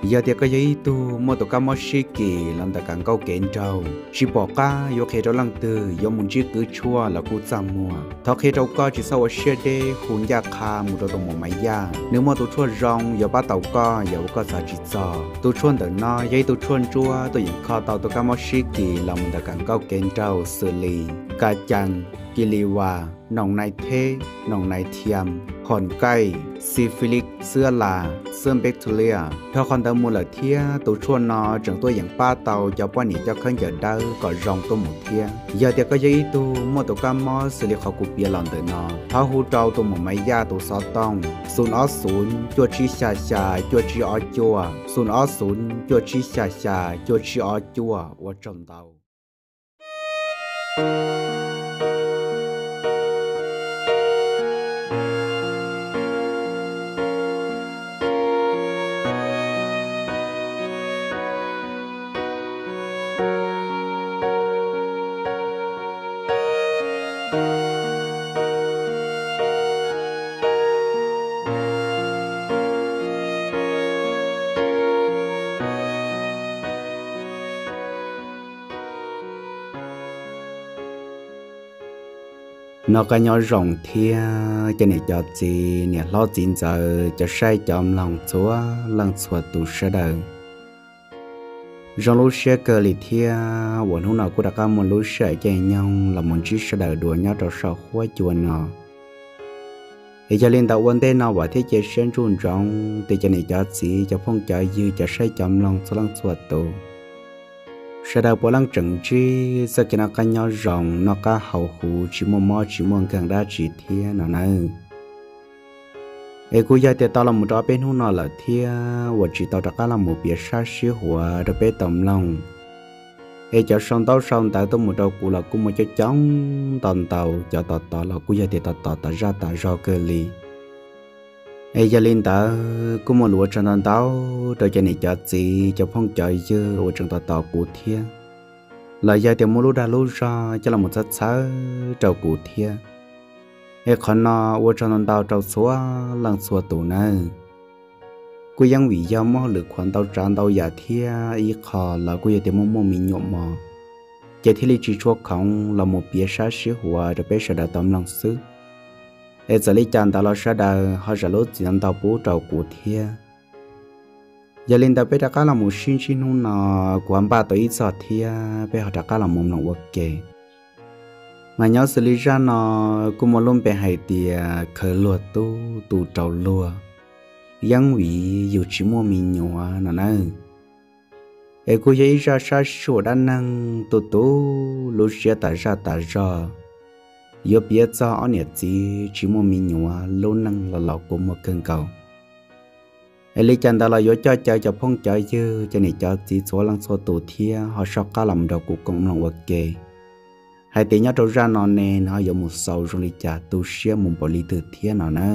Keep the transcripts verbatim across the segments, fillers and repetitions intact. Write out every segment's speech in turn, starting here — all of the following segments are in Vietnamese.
giờ thì cái giấy tu mua tụ cá mò xí kỳ làm tại càng câu kén trâu chỉ bỏ cá vô khi đó lăng từ vô muốn chỉ cứ chua là cú chăm mua thọ khi đâu có chỉ sau ở xe đê khuôn gia kha một đồ đồng một máy gia nếu mà tụ chua rong giờ bắt tàu có giờ có sao chỉ cho tụ chua từ nó giấy tụ chua chua tụ những kho tàu tụ cá mò xí kỳ làm tại càng câu kén trâu xử lý cá chăn kỳ lì hòa nòng này thế nòng này thiam hòn cây syphilis sữa là sữa bacteria theo con tàu mua là thia tổ chuồn nó chẳng tôi dạng ba tàu cho quan niệm cho khơi giờ đâu có rong tôi một thia giờ thì có giấy tu mua tổ cam mò xử lý khó cục bia lần từ nó tháo hú trâu tôi một máy da tôi sáu tông sun ó sun chua chi xà xà chua chi ó chua sun ó sun chua chi xà xà chua chi ó chua ở trong tàu nó cái nhỏ rộng thia cho nên cho gì nè lo chín giờ cho sai chọn lòng chúa lòng chúa tu sẽ đời trong lúc sẽ cơ li thiaวันhôm nào cũng đã có một lúc sẽ chạy nhau là một chiếc sẽ đời đùa nhau trong sau khóa chùa nó thì cho nên tạo vấn đề nào và thiết chế sinh trôn trong thì cho nên cho gì cho phong cho dư cho sai chọn lòng chúa lòng chúa tu sẽ đào bộ lăng trừng chi sẽ kia nó cái nhỏ rộng nó cá hậu hủ chỉ mua mò chỉ mua càng đa chỉ thia nó này ấy cô gia thì tao là một đứa bên hông nó là thia và chỉ tao đã cá là một biệt sát xí hùa được bé tầm lòng ấy cho xong tao xong tại tôi một đứa cụ là cũng một cho chóng tần tàu cho tao tao là cô gia thì tao tao tao ra tao ra cơ li ấy gia linh ta cũng một lúa trần tao tao rồi cho này cho gì cho phong trời chứ ở trong tao tao cụ thia là gia thì một lúa đã lúa ra cho là một rất xa trâu cụ thia ấy còn nó ở trong tao trâu xóa lăng xóa tủ này côยังvì do mò lực khoản tao tràn tao giả thia ý khó là cô gia thì một mò mình nhộm mò chỉ thì lý chỉ cho không là một bia sát xí hùa rồi bé sẽ đã tóm lòng sức để xử lý chăn tao lo sát đời họ sẽ lốt chỉ tao bố trâu cụ thia giờ lên tao bé đã cá là một xin xin hôn nọ của anh ba tới ít giọt thia bé họ đã cá là một nòng ok mà nhớ xử lý ra nọ cũng một lúc bé hay tiề khởi lúa tu tu trâu lúa yang vì dù chỉ mua mình nhỏ nọ nè ấy cô ấy ra sát sổ đan năng tu tu lúc sẽ ta ra ta ra giờ biết cho anh nhớ gì chỉ mua mình nhỏ lâu năng là lọ của một cơn cầu ấy lấy chân ta là giờ cho chơi cho phong chơi chứ cho này cho chỉ số lăng số tổ thia họ sắp cá làm đầu của công lòng ok hai tiếng nhớ trâu ra nó nè nó có một sầu rồi trả tu sửa một bộ lý từ thia nó nè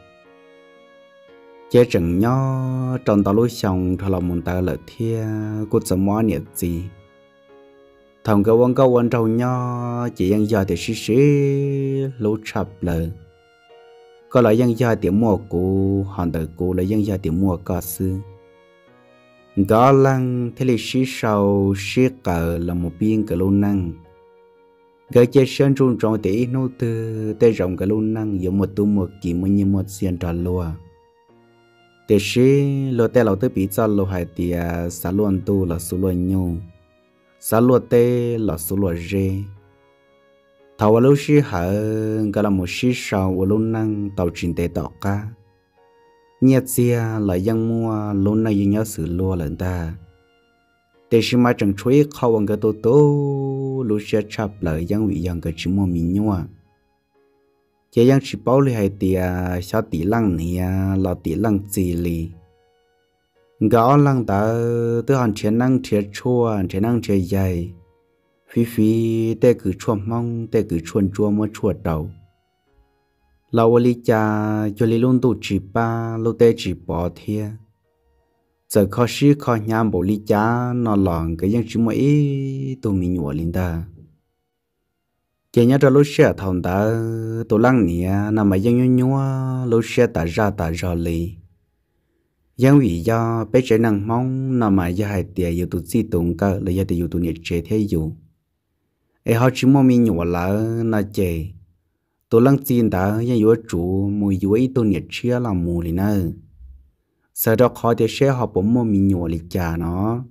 chế chừng nhớ trong tao lối xong thôi là một tao lợi thia cô sẽ mua nhớ gì thằng cái quan câu quan trâu nhớ chỉ dân giờ thì xí xí lối chập lời có lại dân giờ thì mua cụ hoàn tự cụ là dân giờ thì mua cá sư có lăng thế là xí sầu xí cờ là một biên cái luôn năng cái chế sơn trung trong thì nô tư tê rộng cái luôn năng giống một tu một kỳ một như một xiên trà lúa để xí lúa tê lâu tới bị cho lúa hai tia xả luôn tu là số luôn nhau xả lúa tê là số lúa rê thầu lúc xí hở cái là một xí sầu ở luôn năng tàu chuyển tê tọt cá nhiệt xia là dân mua luôn năng dân nhớ sự lúa lần ta để xí mà chẳng chuối khâu bằng cái tô tô lúc xí chập lại dân vị dân cái chỉ mua mình nhau chỉ dân chỉ bảo lấy hai tia sao tỷ lăng này là tỷ lăng gì li gõ lăng ta từ hàng chiến năng chiến chua chiến năng chiến dài phi phi tê cứ chua mong tê cứ chuồn chua mua chua đầu lâu li cha cho li luôn tụ chỉ ba lâu tê chỉ bỏ thia giờ khó xí khó nhám bộ li cha nó lỏng cái dân chỉ mua ít tụ mình nhua linh ta chỉ nhớ cho lúc xe thòng ta tụ lăng nè nằm mà dân nhua nhua lúc xe ta ra ta ra li giang vì do bé trẻ năng mong nằm mà do hai tiệt yêu tụ chi tụng cơ là do tiệt yêu tụ nhiệt chế thế yêu ai họ chỉ mong mình nhủ là na chế tụ lăng chín đã yang yêu chủ mùi yêu ít tụ nhiệt chế là mùi nữa sau đó khó để sẽ họ bấm mong mình nhủ lịch trả nó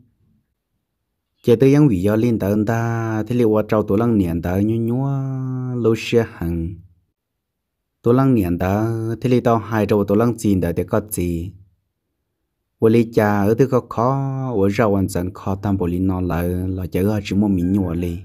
chế tới giang vì do linh tận ta thế liệu trâu tụ lăng niệm ta nhú nhú lâu xe hàng tụ lăng niệm ta thế liệu tao hai trâu tụ lăng chín đã để có gì我哩家ở đây có khó我绕完整khó tam bộ linh nó lại là chỉ ở chỉ một mình nhỏ li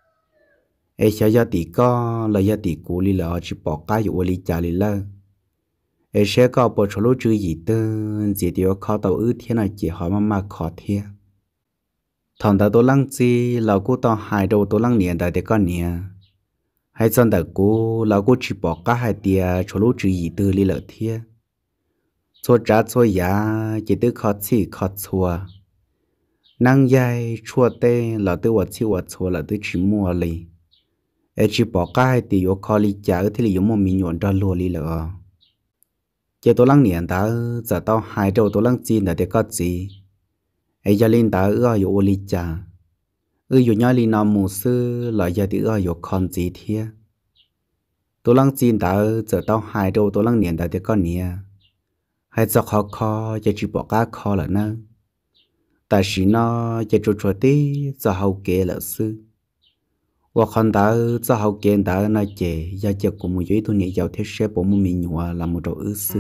ai sẽ gia tỷ có là gia tỷ cũ li là chỉ bỏ cái của li cha li là ai sẽ có bộ số lô chữ gì tư chỉ điều khó tàu ư thiên này chỉ họ mà mà khó thiên thằng ta tôi lăng chi là cô tao hai đầu tôi lăng niệm tại để con niệm hai chân ta cô là cô chỉ bỏ cái hai tia số lô chữ gì tư li là thiên cho trả cho giá chỉ tự khó chỉ khó chua năng dài chua tê là tự vật chỉ vật chua là tự chỉ mua li ai chỉ bỏ cái thì có khó li trả thì li một mình nhọn ra lùa li lợ chỉ tôi lăng niệm ta giờ tao hai đầu tôi lăng chín là để có gì ai gia linh ta ưa yêu li trả ưa yêu nhau li nam mù sư là gia tự ưa yêu con gì thế tôi lăng chín ta giờ tao hai đầu tôi lăng niệm ta để có niệm hay cho khó khó cho chỉ bỏ cá khó là nó tại vì nó cho chuột chuột tí cho hậu kế là sư và còn ta cho hậu kế ta nó chè do cho của một giấy thu nhập giàu thế sẽ bỏ một mình nhua là một đồ ư sư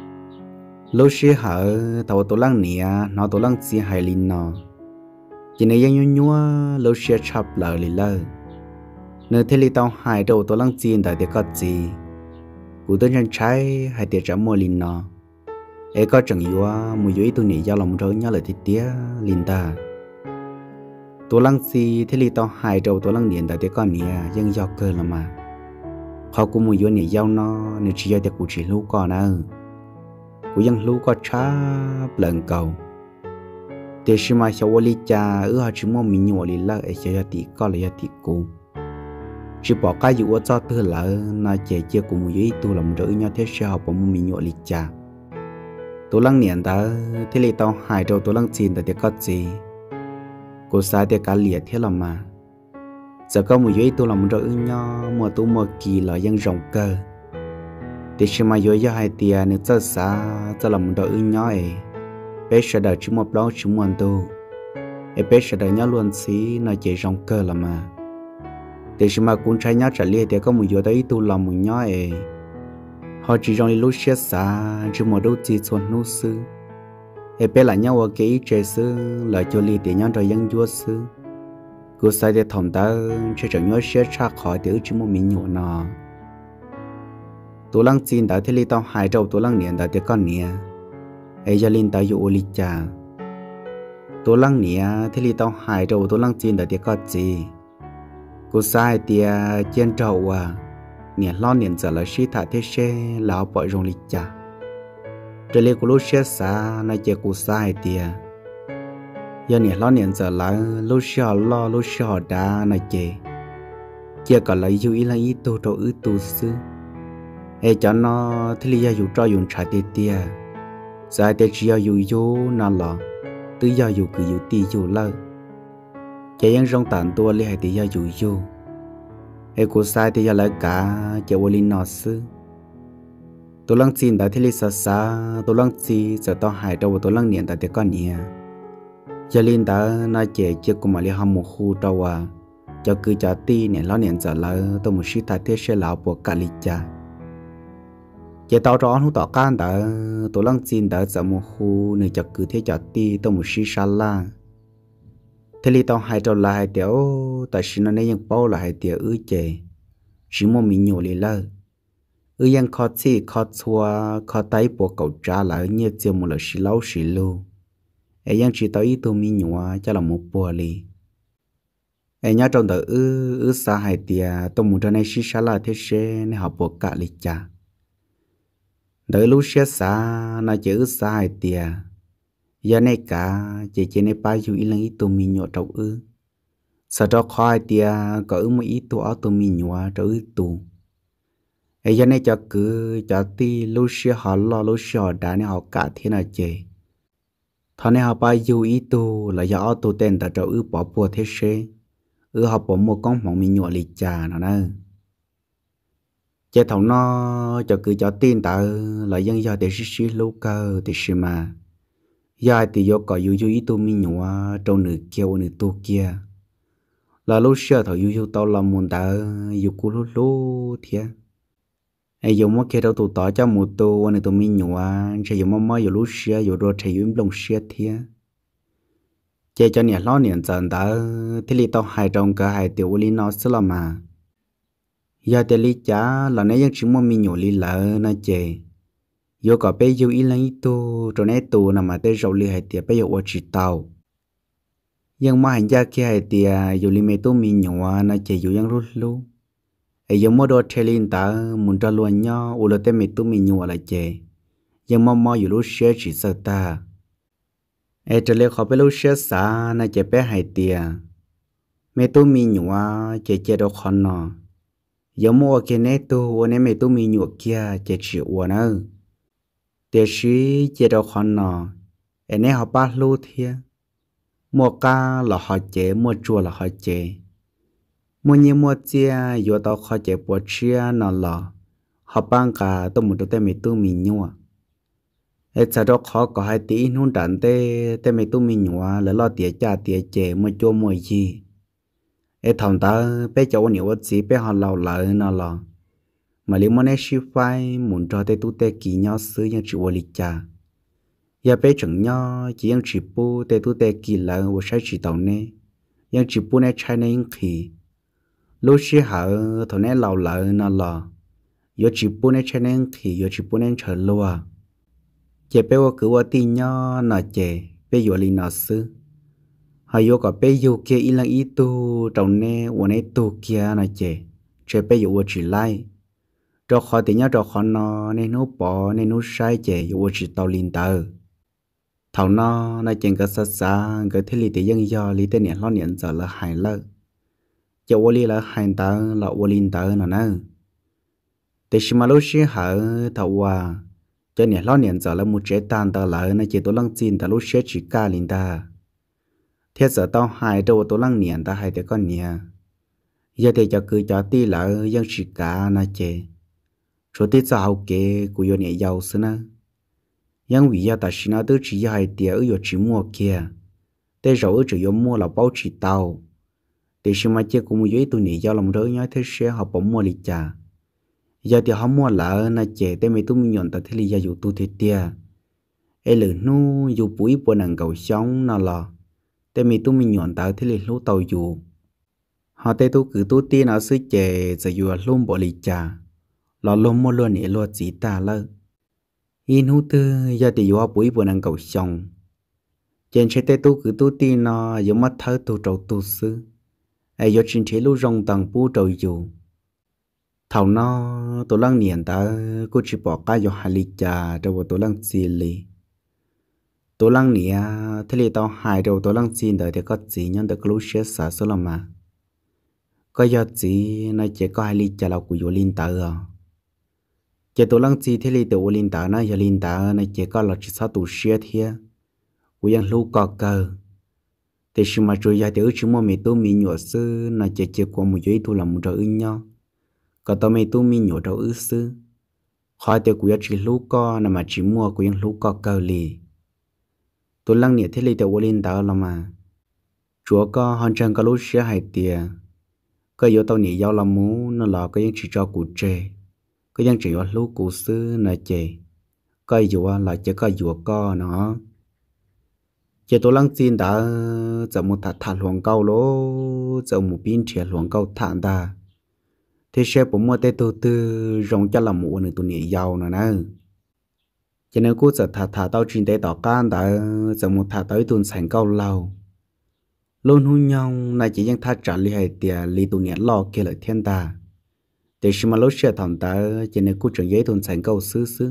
lúc xưa hở tàu tổ lăng nè nó tổ lăng gì hay linh nó chỉ này yang nhua nhua lúc xưa chập lờ lì lờ nơi thế li tao hai đầu tổ lăng gì tại để có gì cụ tên chân trái hay để trả mua linh nó ai có chẳng yêu một yếu tôi nghĩ giao lòng rồi nhớ lời thì tía linh ta tôi lăng si thế li tao hai đầu tôi lăng điện tại thế con nè dân giao cơ là mà họ cũng một yếu nghĩ giao nó nếu chỉ giao để cụ chỉ lú con nữa cụ dân lú có chá lần cầu để xem mà sau li cha ở họ chỉ mong mình nhổ li lợ ai sẽ tí có là tí cụ chỉ bỏ cái gì ở cho tôi là nó chỉ chia cùng một yếu tôi làm rồi nhau thế sao họ bỏ mình nhổ li cha tôi lăng niệm ta thế li tao hai đầu tôi lăng chín để có gì cô sai để cả liệt thế là mà giờ có một giấy tôi làm rồi ư nhau mà tôi mà kỳ là dân rộng cơ để xem mà giấy cho hai tiền nữa cho xa cho làm rồi ư nhau ấy bé sẽ đợi chúng một đó chúng muốn tu ấy bé sẽ đợi nhau luôn xí nó chỉ rộng cơ là mà để xem mà cũng trai nhau trả liệt để có một giấy đấy tôi làm một nhau ấy họ chỉ trong lúc xét xa chỉ một đôi chỉ xuân nô sư em bé lại nhau ở cái chế sư là cho li để nhau rồi dân vua sư cô sai để thòng ta cho chẳng nhớ xét xa khỏi để chỉ một mình nhổ nọ tổ lăng chín đã thấy li tao hai đầu tổ lăng niệm đã thấy con nè ấy gia linh ta yêu li cha tổ lăng nè thấy li tao hai đầu tổ lăng chín đã thấy con gì cô sai tia trên trâu à niệm lo niệm giờ là sĩ thả thế xe lão bỏ rong lịch cha trở lại của lúc xe xa nay chơi của sai tia giờ niệm lo niệm giờ là lúc xe lo lúc xe đá nay chơi chơi còn lại yêu ý là ý tu đồ ý tu sư ai cho nó thì lý do dùng cho dùng trái tia tia sai tia chỉ yêu yêu nó là tự do yêu cứ yêu ti yêu lơ chơi những rong tàn tua li hay tự do yêu yêu ai cô sai thì giờ lại cả chơi vô linh nọ sư tôi lăng xin đã thấy lý sa sa tôi lăng xin giờ tao hại đâu tôi lăng niệm đã thấy con nhỉ giờ linh đã nói chơi chơi cùng mà li ham một khu đâu à cho cứ cho ti nè lo niệm giờ là tôi một sĩ thay thế sẽ lão buộc cả lịch cha chơi tao rõ không tỏ can đã tôi lăng xin đã giờ một khu này cho cứ thế cho ti tôi một sĩ sa la thế li tao hai trâu là hai tiểu tại sao nó nên những bao là hai tiểu ư chè chỉ một mình nhổ li lơ ư yang khó chi khó chua khó tay bộ cậu trả lại như chiều một lần xí lâu xí lưu ấy yang chỉ tao ít tôi mình nhổ cho là một bộ li ấy nhớ trong đời ư ư xa hai tiểu tôi muốn cho này xí xa là thế sẽ nên học bộ cả li cha đời lúc xé xa nó chỉ ư xa hai tiểu giờ này cả chỉ chỉ này bao nhiêu ít lần ít tụi mình nhọ trâu ư sau đó khoai tia có ư một ít tụi ở tụi mình nhọ trâu ư tụ ấy giờ này cho cứ cho ti lúc xưa họ lo lúc xưa họ đã này họ cả thế nào chơi thằng này họ bay du ý tu là do tu tên tại chỗ ư bỏ bùa thế xe ư họ bỏ một con mỏng mình nhọ lì trà nó nè chế thằng nó cho cứ cho tin ta là dân do để xí xí lâu cơ thì xí mà giờ thì do có du du ý tu mình nhọ trong nửa kia nửa tu kia là lúc xưa thằng du du tao làm muốn ta du cú lú lú thiệt ai dùng mất kia đâu tụ tỏ cho một tu nửa tu mình nhọ sẽ dùng mất mất dù lúc xưa dù rồi thấy dùng lông xưa thiệt chế cho nhà lo niệm dần ta thì li tao hai trong cả hai tiểu li nó sẽ làm mà giờ thì li chả là nãy giờ chỉ muốn mình nhổ li lợ nó chế giờ có bây giờ ít lấy tu rồi nãy tu nằm mà tới rồi li hai tiệt bây giờ ở chỉ tàu nhưng mà hành gia kia hai tiệt giờ li mấy tu mình nhổ nó chế giờยังรู้รู้ai giờ mua đồ chơi linh ta muốn cho luôn nhau u là tới mấy tu mình nhổ là chế nhưng mà mà giờ lúc xưa chỉ sợ ta ai trở lại khó biết lúc xưa xa nó chế bé hai tiệt mấy tu mình nhổ chế chế đồ khó nọ giờ mua cái này tu anh em mấy tu mình nhổ kia chế chịu uổng nữa để sĩ chế đồ khó nọ anh em họ bắt lưu thiê mua cá là họ chế mua chua là họ chế mua nhiều mua chia giờ tao họ chế bỏ chia nọ là họ bán cả tôi muốn tôi mấy tu mình nhổ ai sau đó khó có hai tí nôn đạn tê tê mấy tu mình nhổ là lo tiền trả tiền chế mua chua mua gì ai thằng ta bé cháu nhiều gì bé họ lâu lại nó là mà nếu mà nói ship file muốn cho tê tu tê kỳ nhau xứ yang chỉ vô lịch cha giờ bé chẳng nhau chỉ yang chỉ bu tê tu tê kỳ là vô sai chỉ tàu nè yang chỉ bu này trái này khi lúc xí hở thằng này lâu lại nó là giờ chỉ bu này trái này khi giờ chỉ bu này chờ lúa giờ bé vô cứ vô tin nhau nó chè bé vô lịch nó xứ hay yo có bây giờ kia ít là ít tu trong nèวันnày tu kia là chế chế bây giờ chỉ lại cho khó thì nhớ cho khó nó nên nó bỏ nên nó sai chế yo chỉ tàu linh tờ thằng nó là chuyện cái sát xa cái thế lý thì dân do lý tên niệm lo niệm giờ là hại lợ cho vô lý là hại tờ là vô linh tờ nó nè thì khi mà lúc xí hở thầu qua cho niệm lo niệm giờ là một chế tan tờ lợ nó chỉ tôi lăng tin tờ lúc xí chỉ ca linh tờ thế giờ tao hai đâu tôi lăng niệm ta hai đứa con niệm giờ thì cho cứ cho tí là dân chỉ cả na chế số tí cho học kế của yo niệm giàu xí na dân vì giờ ta chỉ nói tới chỉ hai đứa ở yo chỉ mua kia thế rồi ở chỉ yo mua là bao chỉ tàu để xem mà chế cũng dưới tôi niệm giàu làm đỡ nhớ thế sẽ học bổng mua lịch trà giờ thì họ mua là na chế thế mấy tôi mình nhận ta thế li giờอยู่tu thế tia ai lử nuอยู่ปุ๋ยบนหนังเก่าช่องน่ะล่ะแต่มีตู้มีหย่อนตาที่เลี้ยงลูกเต่าอยู่họ tê tu cứ tu tiên ở xứ chè giờ vừa luôn bỏ lì trà lò luôn mua luôn nè luôn chỉ ta lơ in hú tư giờ thì vừa bụi vừa năng cầu xong trên xe tê tu cứ tu tiên nó giống mắt thở tu trâu tu xứ ai giờ trên thế lu rong tầng bu trâuอยู่thầu nó tổ lăng niệm ta cô chỉ bỏ cái giờ hai lì trà rồi tổ lăng xì lì tổ lăng niệm thế li tao hai đầu tổ lăng xin đời thì có gì nhân được lúc xưa xả số làm mà có giờ gì nó chỉ có hai ly trà lọc của vô linh tờ à chỉ tổ lăng gì thế li từ vô linh tờ nó giờ linh tờ nó chỉ có là chỉ sáu tụ xưa thế của dân lưu có cơ thì khi mà rồi giờ thì ở chúng mình tu mình nhọ sư nó chỉ chỉ qua một giây tu làm một trò nhau có tao mình tu mình nhọ trò ư sư khỏi thì của chỉ lưu có nằm mà chỉ mua của dân lưu có cơ lì tôi lăng nhẹ thế li từ vô linh tờ là mà chúa có hoàn trang có lúc xưa hai tiền có yếu tao nhẹ giao làm mũ nó là có những chỉ cho cụ trẻ có những chỉ có lúc cụ sư là trẻ có yếu là chỉ có yếu có nó chỉ tôi lăng xin đã giờ một thằng thằng luồng câu lố giờ một pin trẻ luồng câu thằng ta thế sẽ bố mua tê tôi tư rong cho làm mũ nữa tôi nhẹ giao nữa nè cho nên cô giờ thà thà tao chuyên tế tỏ can đã giờ một thà tới tuần sản câu lâu luôn hôn nhau này chỉ những thà trả lý hay tiền lý tụ nhẹ lo kia lại thiên ta để xem mà lúc xưa thằng ta cho nên cô trưởng giấy tuần sản câu xứ xứ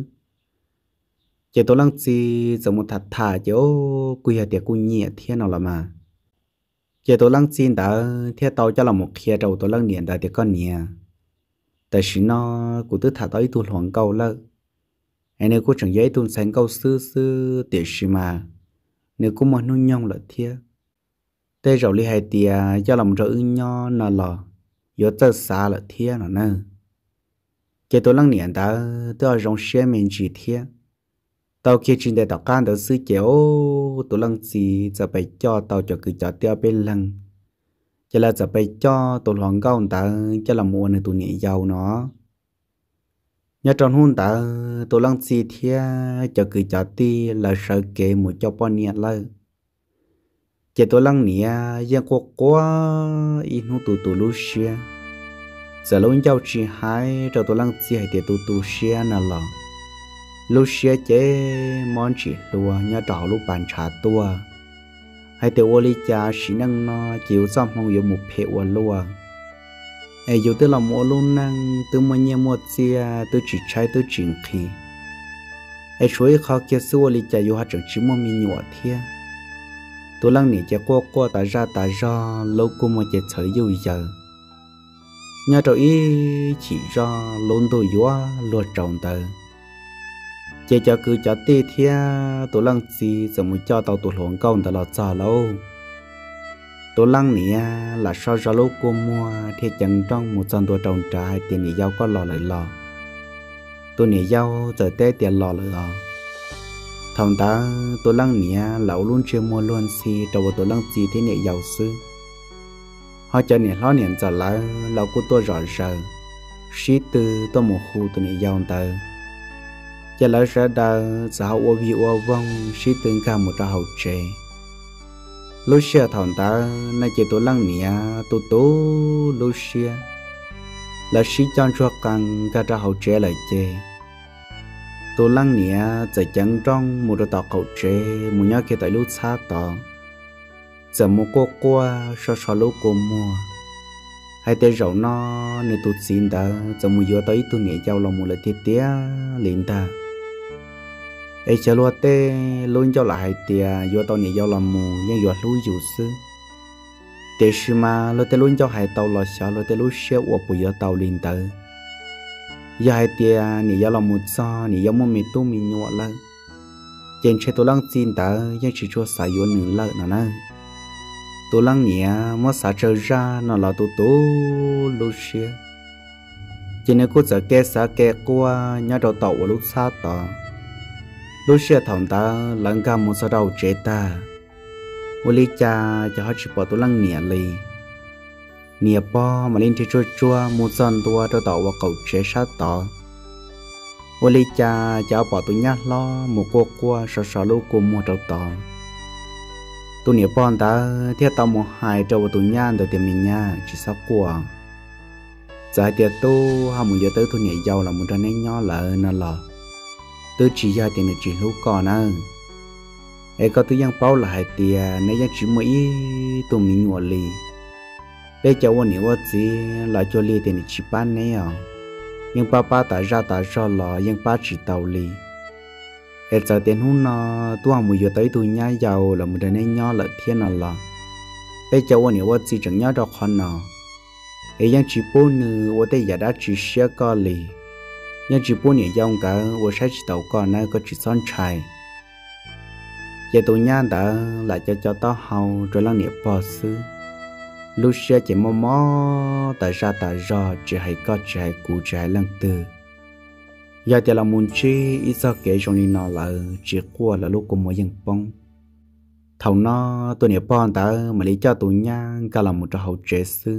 chỉ tôi lăng gì giờ một thà thà chứ quy hay tiền cô nhẹ thiên nào là mà chỉ tôi lăng xin đã thiên tao cho là một kia đầu tôi lăng niệm đã thì con nhẹ tại vì nó cô cứ thà tới tuần hoàng câu lợ anh ấy có chẳng giấy tuần sáng câu sư sư để xí mà nếu cũng mà nuôi nhông là thiệt tê rồi li hai tia cho làm rồi nho nà lò yếu tơ xa là thiệt nó nè cái tôi lăng niệm ta tôi trong xe mình chỉ thiệt tao kia trên đây tao can tao xứ chéo tôi lăng gìจะไปcho tao cho cứ cho tiêu bên lăng chỉ làจะไปcho tôi hoàng cao ta cho là mua này tôi nhẹ giàu nó nhớ trong hôn ta tôi lăng gì thiệt cho cứ cho ti là sợ kệ một cho bao nhiêu lại chỉ tôi lăng niệm giang qua qua ít hút tụ tụ lúc xưa giờ lúc giao chỉ hai cho tôi lăng gì hay để tụ tụ xưa nè lọ lúc xưa chế món chỉ lúa nhớ trào lúc bàn trà tua hay để ô ly trà xí năng nó chịu xong không yêu một phê ô lúa ai dù tôi làm ô luôn năng tôi mua nhiều mua chia tôi chỉ trái tôi chuyển khí ai suy khó kia xưa ô ly trà yêu hạt trưởng chỉ mua mi nhọ thiê tôi lăng nỉ chế qua qua ta ra ta ra lâu cô mà chế thời yêu giờ nhớ rồi chỉ ra luôn tôi yếu luôn trồng tờ chế cho cứ cho tê thia tôi lăng gì giờ muốn cho tao tôi luồng câu tao lọt giò lâu tôi lăng nè là sao ra lâu cô mua thì chẳng trong một trăm tôi trồng trái tiền nỉ giao có lò lại lò tôi nỉ giao giờ tê tiền lò lại lò thằng ta tôi lăng nè lão luôn chưa mua luôn xì trâu tôi lăng gì thế nỉ giàu sư họ cho nỉ lo nỉ giờ lại lão của tôi rõ ràng sĩ từ tôi một khu tôi nỉ giàu tờ giờ lại ra đào giáo ô vi ô vong sĩ tương cả một trò hậu trẻ lúc xưa thằng ta nay chỉ tôi lăng nè tôi tố lúc xưa là sĩ chọn cho càng cả trò hậu trẻ lại chê tôi lăng nè giờ chẳng trong một trò hậu trẻ một nhớ kia tại lúc xa tỏ giờ một cô qua so so lúc cô mua hai tay rau nó nên tôi xin ta giờ một giờ tới tôi nhảy giao lòng một lời tiết tía liền ta ấy chờ luôn tê luôn cho lại tia do tao nhảy giao lòng mù nhưng do lúi dù sư tê sư mà lo tê luôn cho hai tàu lo sợ lo tê lúi xéo của bùi giờ tàu liền ta giờ hai tia nhảy giao lòng một sao nhảy giao một mì tu mì nhọ lại trên xe tôi lăng xin ta nhưng chỉ cho xài vô nửa lợi nào nè tôi lăng nhẹ mất xả trở ra nó là tôi tố lúc xưa chỉ nếu cô giờ kê xả kê qua nhớ đầu tàu lúc xa tỏ lúc xưa thằng ta lăng ca một sao đầu chế ta ô lý cha cho họ chỉ bỏ tôi lăng nhẹ lì nhẹ po mà lên trên chua chua một son tua đầu tàu vào cầu chế sát tỏ ô lý cha cho bỏ tôi nhát lo một cô qua sợ sợ lúc cô mua đầu tàu tôi nhớ bọn ta thiết tao một hai trâu tụi nhan đầu tiền mình nha chỉ sao qua giờ tiệt tu ham muốn giờ tới tôi nhớ giàu là một trò nên nhỏ lợ nè lọ tôi chỉ ra tiền chỉ lúc còn à ấy có tôi giang bao là hai tiền nếu giang chỉ mỗi tụi mình ngồi lì để cho bọn nhiều gì là cho lì tiền chỉ bán này à nhưng ba ba tại ra tại sao lọ nhưng ba chỉ tàu lì hết giờ tiền hôn nó tôi hàng mùi giờ tới tôi nhá giàu là một đứa nên nhỏ là thiên nào là bây giờ tôi nhiều gì chẳng nhớ được con nào ấy yang chỉ bốn nữ tôi đây giờ đã chỉ xe co lì nhưng chỉ bốn nhiều dòng cả tôi sẽ chỉ tàu con này có chỉ son trai giờ tôi nhá đã lại cho cho tao hầu rồi lăng niệm bỏ xứ lúc xe chỉ mò mò tại ra tại do chỉ hay có chỉ hay cụ chỉ hay lăng từ giờ thì là muốn chi ít sao kể trong này nó là chỉ qua là lúc cùng một dân bông thầu nó tôi nhớ bọn ta mà lấy cho tụi nha cả là một trò hậu chế sư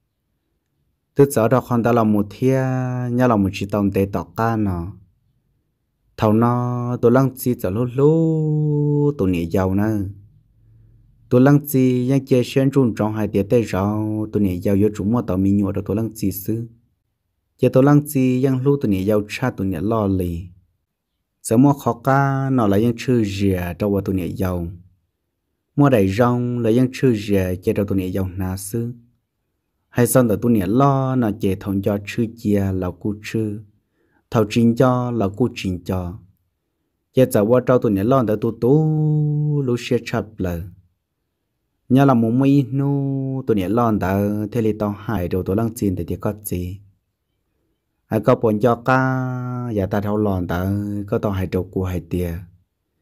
tôi sợ đó con ta là một thia nhà là một chỉ tông tê tọt ca nó thầu nó tôi lăng chi cho lúc lúc tôi nhớ giàu nè tôi lăng chi yang chơi xuyên trung trong hai tiết tây rau tôi nhớ giàu vô chúng mà tao mình nhọ được tôi lăng chi sư giờ tôi lăng chi yang lưu tụi nhảy giàu cha tụi nhảy lo lì giờ mua khó cá nó là yang chư rìa trong vào tụi nhảy giàu mua đầy rong là yang chư rìa chơi trong tụi nhảy giàu na sư hay xong từ tụi nhảy lo nó chơi thòng cho chư chia là cu chư thầu chín cho là cu chín cho giờ giờ qua trong tụi nhảy lo từ tụi tú lúc xe chập lờ nhà là một mấy nu tụi nhảy lo từ thế li tao hại đồ tụi lăng chi thì có gì ai có bọn cho cá giờ ta thâu lòn ta có tao hai trâu của hai tia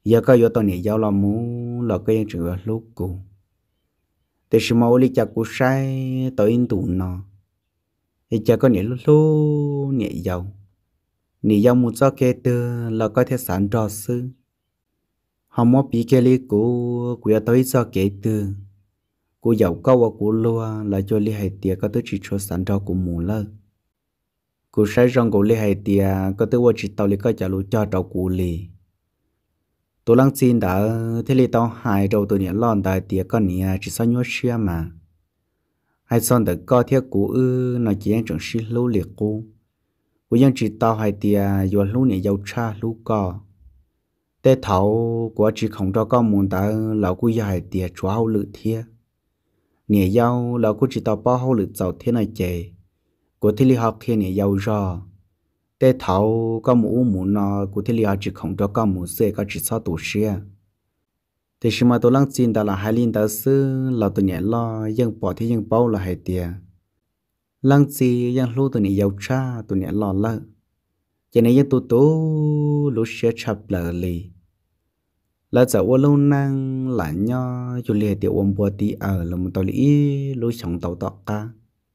giờ có yo tao nhẹ giao là mu là cái chữ lúc cũ để xem mà oli chả cú sai tới in tụ nó thì chả có nhẹ lúc lúc nhẹ giao nhẹ giao một số cái từ là có thể sản ra sư họ mua bị cái lý cũ của tới số cái từ của giàu cao và của lúa là cho lý hay tiệt có tới chỉ cho sản ra của mù lơ của sai rong của lý hay tiệt có tới qua chỉ tao lý có trả lúa cho tao của lý tôi lăng xin đã thế li tao hại đầu tôi nhận lon đại tiệt con nhỉ chỉ sao nhớ xia mà hay son được co thiết cũ ư nó chỉ anh chẳng xí lú liệt cũ của dân chỉ tao hay tiệt vừa lú nhỉ giàu cha lú co tê thầu của chỉ không cho con muốn ta lão cú dài tiệt chúa hậu lự thiê nhỉ giàu lão cú chỉ tao bao hậu lự giàu thế này chè của thế li học kia nhỉ giàu rồi tê thầu có mũ mũ nó của thế li chỉ không cho có mũ xe có chỉ sao tổ xe thì khi mà tôi lắng xin ta là hai linh ta sư là tôi nhẹ lo dân bỏ thì dân bao là hai tiền lắng gì dân lưu tôi nhẹ giàu cha tôi nhẹ lo lợ cho nên dân tôi tố lúc sẽ chập lờ lì là giờ ô lâu năng là nho cho liệt tiểu ôm bùa tí ở là một tàu lý lúc sống tàu tọt ca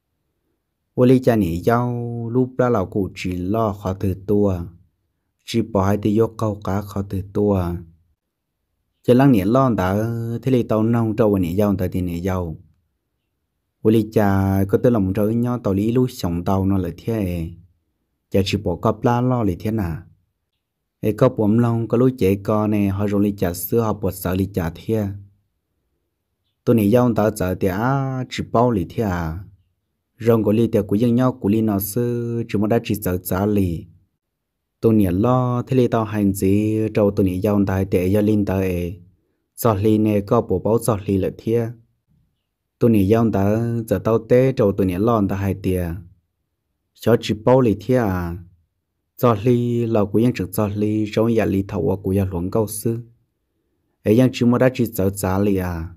ô lý cha nhị giao lúc ra lão cụ chỉ lo khó từ tua chỉ bỏ hai tí vô câu cá khó từ tua chỉ lăng nhị lo đã thế lý tàu nông trâu nhị giao tới thì nhị giao ô lý cha có tới lòng trời nho tàu lý lúc sống tàu nó là thế cha chỉ bỏ cặp la lo là thế nào ấy có bấm lòng có lối trẻ con này họ rồi lý cha xưa họ bỏ sợ lý cha thế tôi nhị giao tàu giờ thì à chỉ bao lý thế à rong của lý tiệc của dân nhau của lý nó sư chỉ một đã chỉ sợ giá lý tôi nhớ lo thế lý tao hành gì trâu tôi nhớ dòng tại để gia linh tại giọt lý này có bộ báo giọt lý lợi thiê tôi nhớ dòng tại giờ tao tế trâu tôi nhớ lo tại hai tiề cho chỉ bao lý thiê à giọt lý là của dân trực giọt lý trong nhà lý thầu của nhà luận cao sư ấy dân chỉ một đã chỉ sợ giá lý à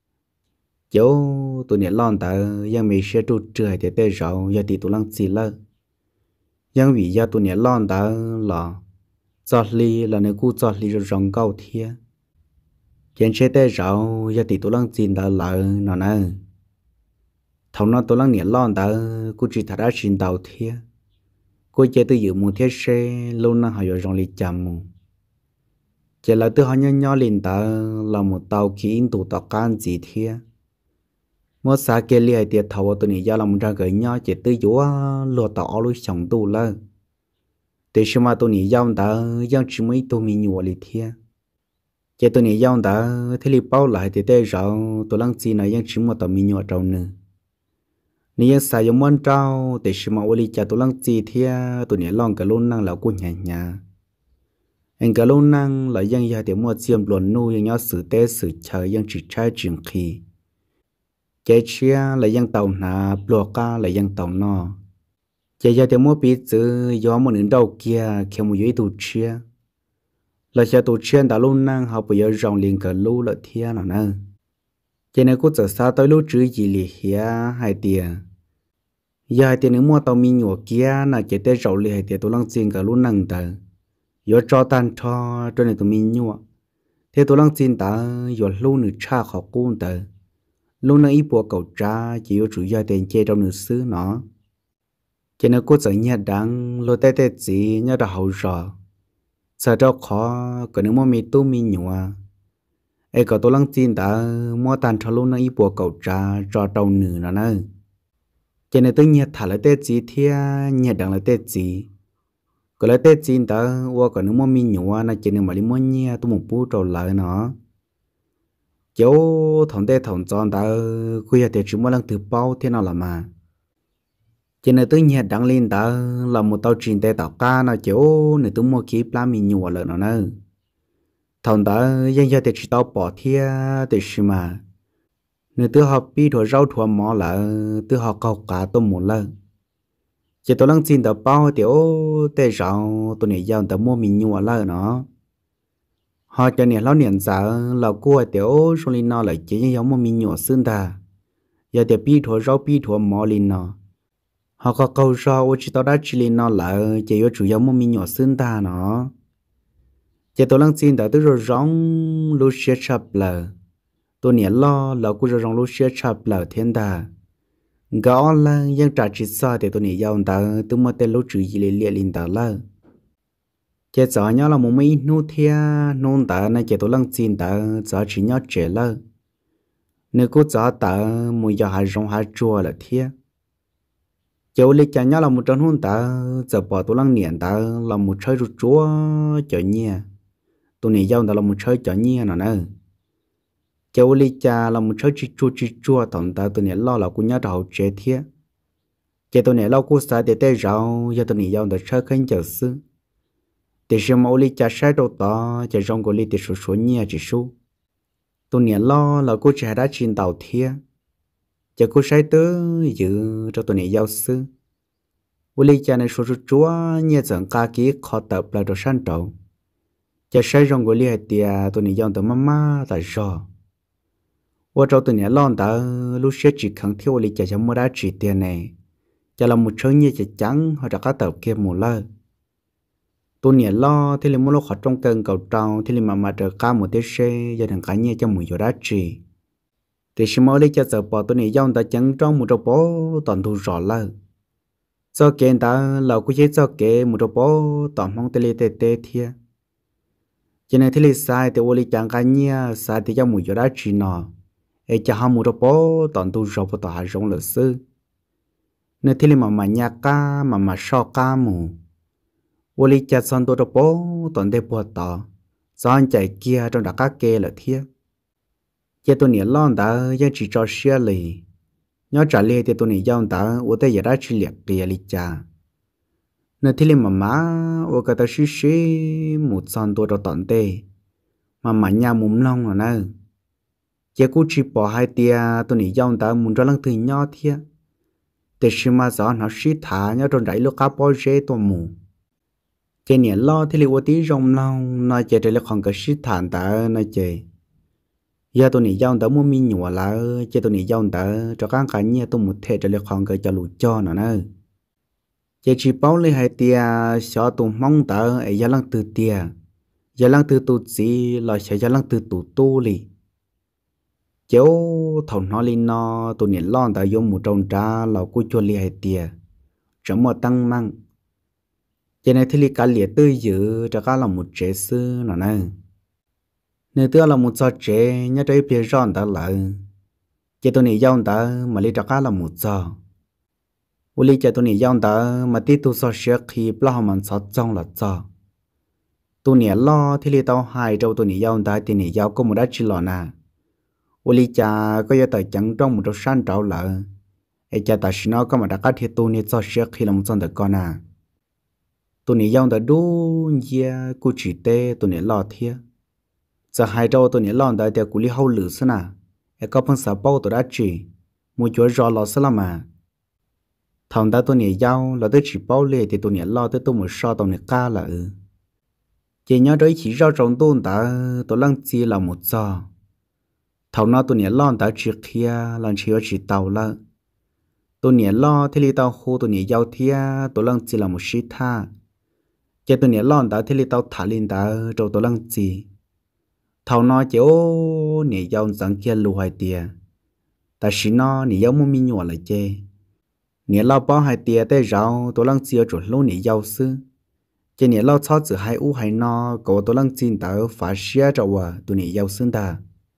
chỗ tụi nhện lon ta yang mấy xe tụt trời thì tê rau giờ thì tụi lăng xì lơ yang vì giờ tụi nhện lon ta là giọt ly là nơi cú giọt ly rồi rong cao thia trên xe tê rau giờ thì tụi lăng xì ta lợ nó nè thầu nó tụi lăng nhện lon ta cú chỉ thật ra xin tàu thia cú chơi từ dự một thiết xe luôn năng hỏi rồi rong ly chậm mù chỉ là từ họ nhỏ nhỏ lên ta là một tàu khí in tụ tàu can gì thia một xã kia liệt tiệt thầu tụi này do lòng ra gửi nhau chỉ tư dúa lùa tỏ lối sống tu lơ để xem mà tụi này giao đã giao chỉ mấy tụi mình nhua liệt thia chỉ tụi này giao đã thế li bao lại thì tê rau tụi lăng chi này giao chỉ một tụi mình nhua trâu nữa nếu xài giống món trâu để xem mà oli cha tụi lăng chi thia tụi này long cả luôn năng là cô nhà nhà anh cả luôn năng là dân gia để mua xiêm luồn nuôi nhau xử tê xử chờ dân chỉ trai chuyện khí chế chia là dân tàu nà blo ca là dân tàu nọ chế giờ thì mua bị chữ gió một nửa đầu kia khi một dưới tụ chia là cho tụ chia đã luôn năng học bây giờ rong liền cả lú là thiên nào nè chế này cũng giờ sao tới lú chữ gì lì hia hai tiền giờ hai tiền nếu mua tàu mi nhựa kia là chế tới rau lì hai tiền tụ lăng xin cả lú năng tờ gió cho tan cho cho này tụ mi nhựa thế tụ lăng xin ta gió lú nửa cha khó cuốn tờ lúc nãy ít bộ cậu cha chỉ có chủ gia tiền chơi trong nửa xứ nó cho nên cô sợ nhà đắng lô tê tê gì nhớ đã hậu rõ sợ cho khó còn nếu mà mi tu mi nhua ấy cậu tôi lăng tin đã mua tàn cho lúc nãy ít bộ cậu cha cho trong nửa nó nữa cho nên tôi nhà thả lại tê gì thia nhà đắng lại tê gì còn lại tê gì đã qua còn nếu mà mi nhua là cho nên mà đi mua nhà tôi một bút trâu lại nó chỗ thằng tê thằng chọn ta khuya thì chỉ muốn lần thứ bao thế nào là mà cho nên tôi nhớ đăng lên ta là một tàu chuyến tê tàu ca nó chỗ này tôi mua kỹ plan mình nhua lại nó nữa thằng ta dân giờ thì chỉ tàu bỏ thia thì xí mà nếu tôi học bi thua rau thua mỏ là tôi học câu cá tôi muốn là chỉ tôi lần xin tàu bao thì ô tê rau tôi này giao tàu mua mình nhua lại nó họ cho nên lão niệm sợ là cô tiểu số linh nó lại chỉ giống một mình nhỏ xương ta giờ thì bi thua rau bi thua mỏ linh nó họ có câu rau chỉ tao đã chỉ linh nó là chỉ có chủ yếu một mình nhỏ xương ta nó chỉ tôi lăng xin đã tôi rồi rong lúc xe chập lờ tôi nhớ lo là cũng rồi rong lúc xe chập lờ thiên đà gõ là dân trả chỉ sao để tôi nhớ dòng ta tôi mới tên lúc chữ gì liền liền liền ta là chỉ sợ nhớ là một mấy nô thia nôn ta này chỉ tôi lăng xin ta sợ chỉ nhớ trẻ là nếu có sợ ta một giờ hai rong hai chua là thia cháu lấy cha nhớ là một trận hôn ta giờ bỏ tôi lăng niệm ta là một chơi rụt chúa chở nhia tôi nghĩ dòng ta là một chơi chở nhia nào nè cháu lấy cha là một chơi chi chua chi chua tổng ta tôi nghĩ lo là cũng nhớ đầu trẻ thiệt chỉ tôi nghĩ lo cũng sai để tay rau giờ tôi nghĩ dòng ta chơi khinh chờ sư để xem mỗi lấy cha sai đâu ta chỉ trong cái lấy để số số nhia chỉ số tôi nghĩ lo là cũng trẻ đã chín đầu thiệt chỉ cũng sai tới dự cho tôi nghĩ giáo sư với lý cha này số số chúa nhẹ dần ca kỹ khó tập là đồ san trâu chỉ sai trong cái lý tiề tôi nghĩ dòng tới mama tại sao và cho tôi nghĩ lo ta lúc sẽ chỉ khẳng thiếu lý cha cho mua đã chỉ tiền này chỉ là một số nhẹ chỉ trắng hoặc là các tập kia một lần tôi nghĩ lo thì là mua lúc họ trong cơn cầu trâu thì là mà mà trở ca một tiết xe gia đình cá nhẹ cho một giờ đã chỉ thì xin mỗi lấy cho giờ bỏ tôi này dòng ta chẳng trong một trò bó toàn thu rõ là do kiện ta là cũng chế do kiện một trò bó toàn mong tê lê tê tê thia cho nên thì lấy sai thì ô lý chẳng cá nhia sai thì cho một giờ đã chỉ nọ ấy cho ham một trò bó toàn thu rõ và toàn hạ rộng lợi sư nên thì lấy mà mà nhà ca mà mà so ca mù ô lý chả son tôi trò bó toàn đê bùa tỏ do anh chạy kia trong đã cá kê là thia giờ tôi nhớ lon ta giờ chỉ cho xe lì nhớ trả lời thì tôi nhớ dòng ta ở đây giờ đã chỉ liệt kia lì cha nên thì mà má ở cái ta xí xí một son tôi cho tận tê mà mà nhà mồm long rồi nè giờ cũng chỉ bỏ hai tia tôi nhớ dòng ta muốn cho lăng từ nhỏ thiệt để xem mà rõ nó xí thả nhớ trong đấy lúc cá bò dê tôi mù giờ nhớ lo thì liệu tí rong long nói giờ đây là còn cái xí thả ta nói chơi giờ tôi nghĩ dòng tớ mua mi nhựa là chứ tôi nghĩ dòng tớ cho các cái nhẹ tôi một thể cho lực khoảng cái cho lũ cho nó nữa giờ chỉ bảo lấy hai tia cho tôi mong tớ ấy giờ lăng từ tia giờ lăng từ tụ gì là sẽ giờ lăng từ tụ tu li cháu thầu nó li nó tôi nghĩ lon tớ dùng một trong trà là cô cho li hai tia chẳng mà tăng măng giờ này thì li cả liệt tư dự cho các là một chế sư nó nữa nếu tôi là một trò trẻ nhớ tới phía ròn ta lại chỉ tôi nghĩ dòng ta mà lấy trả là một trò u lý chỉ tôi nghĩ dòng ta mà tí tôi so sánh khi bao mình so trong là trò tôi nghĩ lo thì lý tao hai trâu tôi nghĩ dòng ta thì nghĩ dòng có một đá chỉ lò nè u lý cha có giờ tới chẳng trong một trò san trâu lại ai cha ta xin nó có một đá cá thì tôi nghĩ so sánh khi làm trong được con à tôi nghĩ dòng ta đủ nhiều cô chỉ tê tôi nghĩ lo thiệt giờ hai trâu tôi nhớ lon đại tiệc của lý hậu lử xí nà, em có phong sản bao tôi đã chỉ, mua chỗ rõ lò xí là mà, thằng ta tôi nhớ giao là tôi chỉ bao lệ thì tôi nhớ lo tới tôi một sao tôi nhớ ca là ừ, chỉ nhớ đấy chỉ rõ trong tôi ta tôi lăng chi là một giờ, thằng nó tôi nhớ lon ta chỉ kia lần chỉ ở chỉ tàu là, tôi nhớ lo thì lý tàu khu tôi nhớ giao thia tôi lăng chi là một sĩ tha, chỉ tôi nhớ lon ta thì lý tàu thả lên ta rồi tôi lăng chi thầu nó chỉ ô nè dòng dẫn kia lù hai tia ta chỉ nó nè dòng mua mi nhọ lại chê nè lao bao hai tia tới rau tôi lăng chia chuột lô nè dòng sư chê nè lao chó từ hai u hai nó cổ tôi lăng xin tao phá xia cho à tôi nè dòng sư ta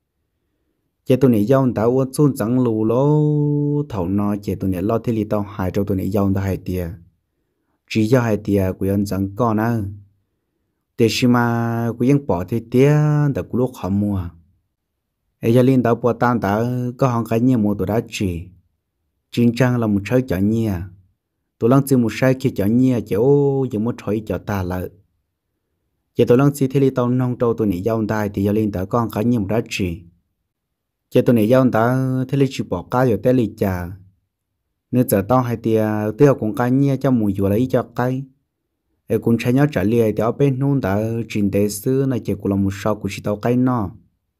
chê tôi nè dòng tao uốn xuân dẫn lù lô thầu nó chê tôi nè lao thế li tao hai cho tôi nè dòng ta hai tia chỉ cho hai tia của anh dẫn con á để xem mà cũngยัง bỏ thì tiếc đã cũng lúc họ mua ấy giờ linh đạo bỏ tan đã có hàng cái nhiều mua đồ đã chỉ chính trang là một trái chợ nhia tôi lăng chỉ một trái kia chợ nhia kiểu dùng một trái chợ ta lại giờ tôi lăng chỉ thì linh đạo nông trâu tôi nghĩ giao đại thì giờ linh đạo có hàng cái nhiều một đã chỉ giờ tôi nghĩ giao đại thì linh chỉ bỏ cái rồi tới linh trà nếu giờ tao hay tiệt tiêu cũng cái nhia cho mùi vừa lấy cho cái ai cũng thấy nhớ trả lời thì ở bên nông đã trình đề sư này chỉ cũng là một sau của chị tao cái nó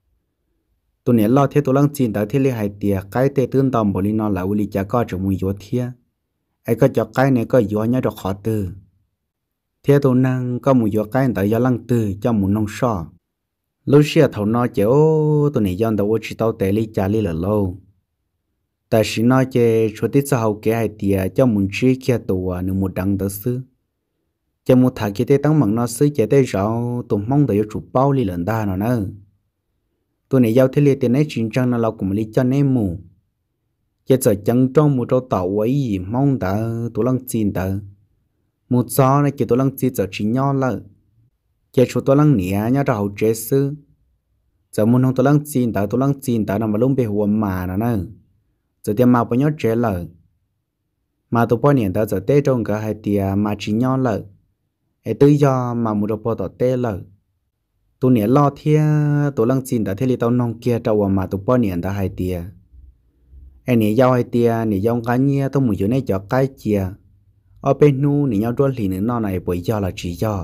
tôi nhớ lo thế tôi lăng trình đã thế li hai tiệt cái tê tương đồng bởi nó là uli cha có trong mùi gió thiê ai có cho cái này có gió nhớ được khó từ thế tôi năng có một giọt cái tại do lăng từ cho một nông sò lúc xưa thầu nó chéo tôi này dọn tàu chỉ tàu tệ li trả li là lâu tại sĩ nó chơi cho tít sau hậu kế hai tia cho một chi kia tàu nửa một đằng đó xứ cho một thằng kia tăng bằng nó xứ chế tới rau tôi mong đợi chụp bao li lần ta nó nữa tôi này giao thế li tiền ấy chuyện trang nó là cùng li cho nên mù chế giờ chẳng trong một trâu tàu ấy gì mong đợi tôi lăng chín đợi một gió này kia tôi lăng chín giờ chỉ nhau là chế cho tôi lăng nhẹ nhá rau chế xứ giờ muốn không tôi lăng chín đợi tôi lăng chín đợi nằm luôn bị huầm mà nó nữa giờ tiền mà bao nhiêu chế lợi mà tôi bao nhiêu đó giờ tết trong cả hai tiền mà chỉ nhau lợi ấy tự do mà một đôi bao tết lợi tôi nhớ lo thia tôi lăng chín đã thấy li tao nông kia trâu mà tôi bao nhiêu đã hai tiền ấy nhớ giao hai tiền nhớ giao cái nhia tôi muốn chỗ này cho cái chia ở bên nu nhớ nhau đôi lì nữa này bởi do là chỉ do